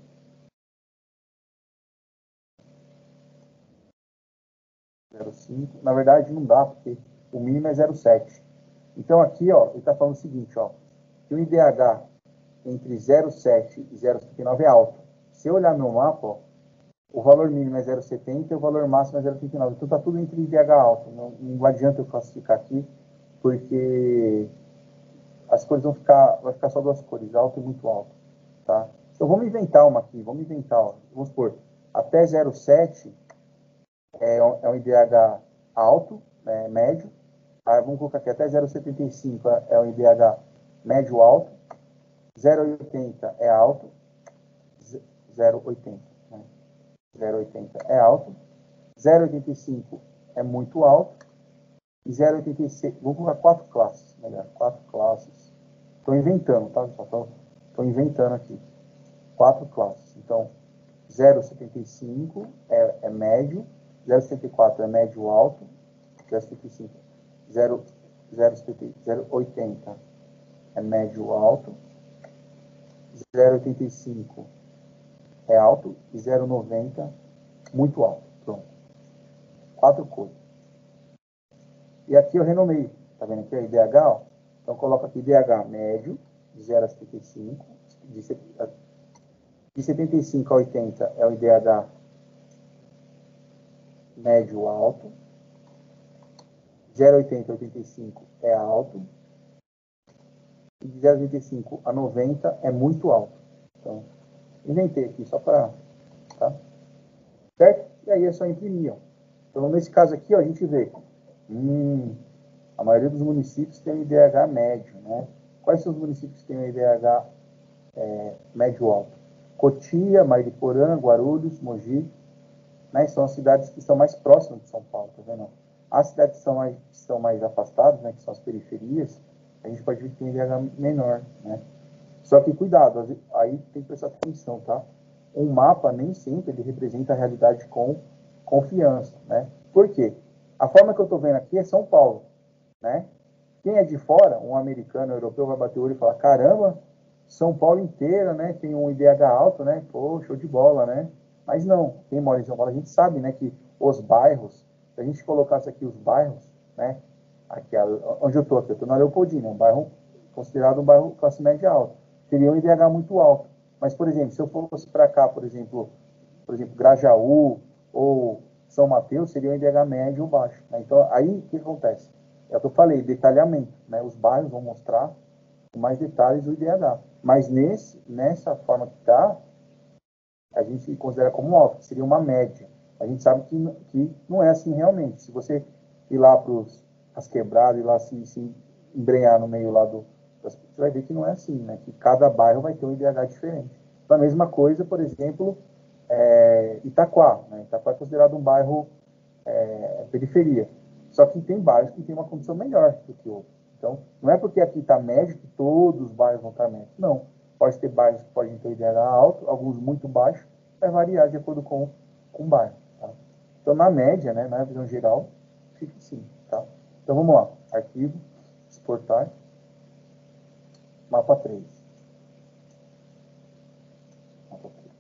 zero vírgula cinco. Na verdade, não dá, porque o mínimo é zero vírgula sete. Então, aqui, ó, ele está falando o seguinte, ó. Que o I D H entre zero vírgula sete e zero vírgula setenta e nove é alto. Se eu olhar meu mapa, ó, o valor mínimo é zero vírgula setenta e o valor máximo é zero vírgula trinta e nove. Então, está tudo entre I D H alto. Não, não adianta eu classificar aqui, porque as cores vão ficar, vai ficar só duas cores, alto e muito alto, tá? Então, vamos inventar uma aqui, vamos inventar, ó. Vamos supor, até zero vírgula sete é, é um I D H alto, né, médio. Aí, vamos colocar aqui, até zero vírgula setenta e cinco é um I D H médio alto, zero vírgula oitenta é alto, zero vírgula oitenta, né? zero vírgula oitenta é alto, zero vírgula oitenta e cinco é muito alto, e zero vírgula oitenta e seis, vou colocar quatro classes, melhor, quatro classes. Estou inventando, tá, pessoal? Estou inventando aqui. Quatro classes. Então, zero vírgula setenta e cinco é, é médio, zero vírgula setenta e quatro é médio alto, zero vírgula setenta e cinco, zero vírgula oitenta é médio alto, zero vírgula oitenta e cinco é alto e zero vírgula noventa muito alto. Pronto. Quatro cores. E aqui eu renomeio. Tá vendo aqui? É I D H, ó. Então, coloco aqui I D H médio, de zero a setenta e cinco. De, de setenta e cinco a oitenta é o I D H médio alto. zero vírgula oitenta a oitenta e cinco é alto. E de zero vírgula oitenta e cinco a noventa é muito alto. Então, inventei aqui só para... Tá? Certo? E aí é só imprimir, ó. Então, nesse caso aqui, ó, a gente vê... Hum, a maioria dos municípios tem o I D H médio, né? Quais são os municípios que têm o I D H é, médio alto? Cotia, Mariporã, Guarulhos, Mogi, né? São as cidades que estão mais próximas de São Paulo, tá vendo? As cidades que são mais, que estão mais afastadas, né? Que são as periferias, a gente pode ver que tem I D H menor, né? Só que cuidado, aí tem que prestar atenção, tá? Um mapa nem sempre ele representa a realidade com confiança, né? Por quê? A forma que eu estou vendo aqui é São Paulo, né? Quem é de fora, um americano, um europeu, vai bater o olho e falar, caramba, São Paulo inteira, né? Tem um I D H alto, né? Pô, show de bola, né? Mas não, quem mora em São Paulo, a gente sabe, né? Que os bairros, se a gente colocasse aqui os bairros, né? Aqui, onde eu estou aqui, eu estou na Leopoldina, um bairro considerado um bairro classe média alta. Teria um I D H muito alto. Mas, por exemplo, se eu fosse para cá, por exemplo, por exemplo, Grajaú ou São Mateus, seria um I D H médio ou baixo, né? Então, aí, o que acontece? É o que eu falei, detalhamento, né? Os bairros vão mostrar com mais detalhes o I D H. Mas nesse, nessa forma que está, a gente considera como alto, que seria uma média. A gente sabe que, que não é assim realmente. Se você ir lá para as quebradas, ir lá se, se embrenhar no meio lá do... Você vai ver que não é assim, né? Que cada bairro vai ter um I D H diferente. Então, a mesma coisa, por exemplo, é, Itaquá, né? Itaquá é considerado um bairro é, periferia. Só que tem bairros que tem uma condição melhor do que outros. Então, não é porque aqui está médio que todos os bairros vão estar médios. Não. Pode ter bairros que podem ter I D H alto, alguns muito baixos, vai variar de acordo com, com o bairro. Tá? Então, na média, né, na visão geral, fica assim. Tá? Então, vamos lá. Arquivo, exportar, mapa três. Mapa três.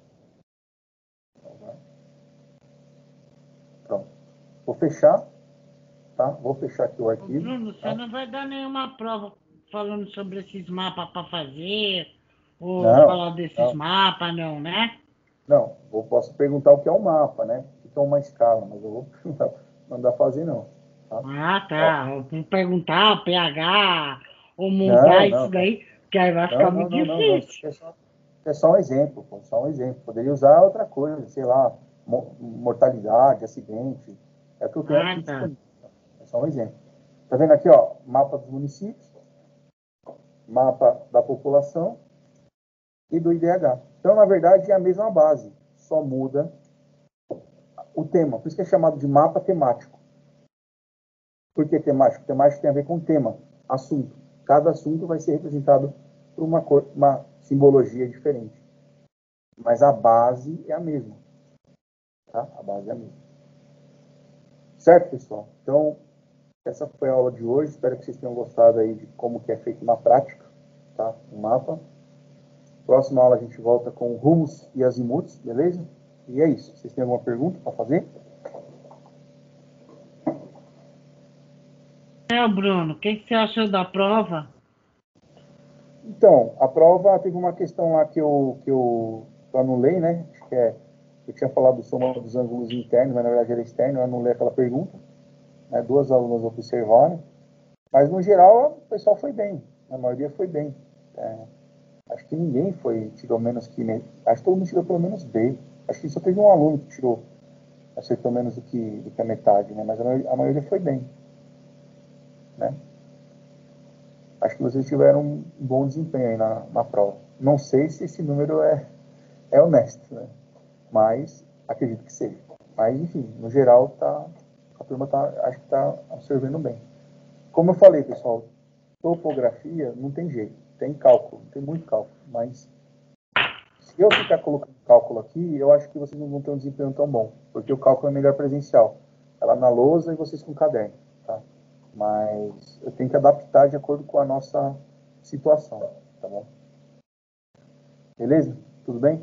Pronto. Vou fechar. Tá? Vou fechar aqui o arquivo. Bruno, tá? você não vai dar nenhuma prova falando sobre esses mapas para fazer, ou Não, falar desses não. mapas, não, né? Não, eu posso perguntar o que é um mapa, né? O que é uma escala, mas eu vou mandar fazer, não. Tá? Ah, tá. Vou perguntar pH, ou Não, montar não, isso daí, que aí vai não, ficar não, muito não, não, não. Isso difícil. aqui é só, isso é só um exemplo, pô, só um exemplo. Poderia usar outra coisa, sei lá, mortalidade, acidente. É o que eu tenho Ah, aqui tá. disponível. É só um exemplo. Tá vendo aqui, ó, mapa dos municípios, mapa da população e do I D H. Então, na verdade, é a mesma base, só muda o tema. Por isso que é chamado de mapa temático. Por que temático? Temático tem a ver com tema, assunto. Cada assunto vai ser representado por uma, cor, uma simbologia diferente. Mas a base é a mesma. Tá? A base é a mesma. Certo, pessoal? Então, essa foi a aula de hoje. Espero que vocês tenham gostado aí de como que é feito na prática, tá? O mapa. Próxima aula a gente volta com rumos e azimuths, beleza? E é isso. Vocês têm alguma pergunta para fazer? É, Bruno, o que, que você achou da prova? Então, a prova teve uma questão lá que eu, que eu, que eu anulei, né? Acho que é, eu tinha falado do soma dos ângulos internos, mas na verdade era externo, eu anulei aquela pergunta. Né? Duas alunas observaram. Mas, no geral, o pessoal foi bem. A maioria foi bem. É, acho que ninguém foi, tirou menos que... Acho que todo mundo tirou pelo menos B. Acho que só teve um aluno que tirou, acertou menos do que, do que a metade, né? Mas a maioria, a maioria foi bem. Né? Acho que vocês tiveram um bom desempenho aí na, na prova. Não sei se esse número é, é honesto, né? Mas acredito que seja. Mas, enfim, no geral, tá, a turma tá, acho que está absorvendo bem. Como eu falei, pessoal, topografia não tem jeito. Tem cálculo, tem muito cálculo. Mas se eu ficar colocando cálculo aqui, eu acho que vocês não vão ter um desempenho tão bom. Porque o cálculo é melhor presencial. É lá na lousa e vocês com caderno. Tá? Mas eu tenho que adaptar de acordo com a nossa situação. Tá bom? Beleza? Tudo bem?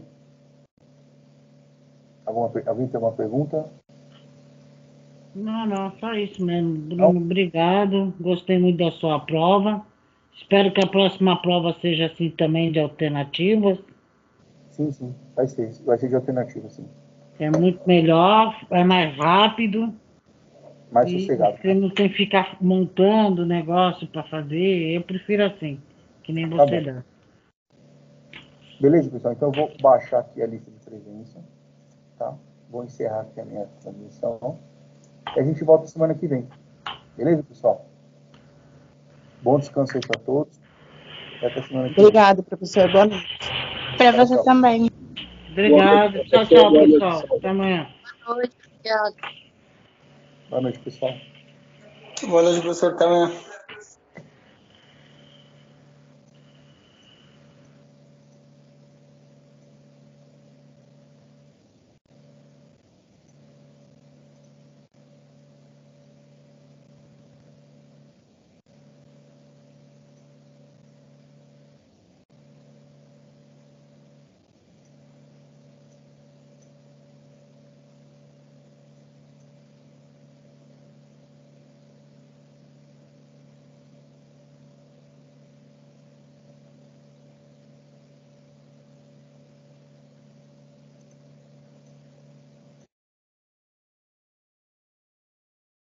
Alguma, alguém tem alguma pergunta? Não, não, só isso mesmo. Não? Bruno, obrigado. Gostei muito da sua prova. Espero que a próxima prova seja assim também de alternativas. Sim, sim. Vai ser. Vai ser de alternativa, sim. É muito melhor, é mais rápido Mais e sossegado. você não tem que ficar montando negócio para fazer. Eu prefiro assim, que nem Tá você bom. dá. Beleza, pessoal? Então eu vou baixar aqui a lista de presença. Tá? Vou encerrar aqui a minha transmissão. E a gente volta semana que vem. Beleza, pessoal? Bom descanso aí para todos. E até semana que vem. Obrigada, professor. Boa noite. Para Tchau, você tchau. também. Boa noite, Obrigado. Tchau, professor. tchau, Boa noite, pessoal. Saulo. Até amanhã. Boa noite, obrigada. Boa noite, pessoal. Boa noite, professor. Até amanhã.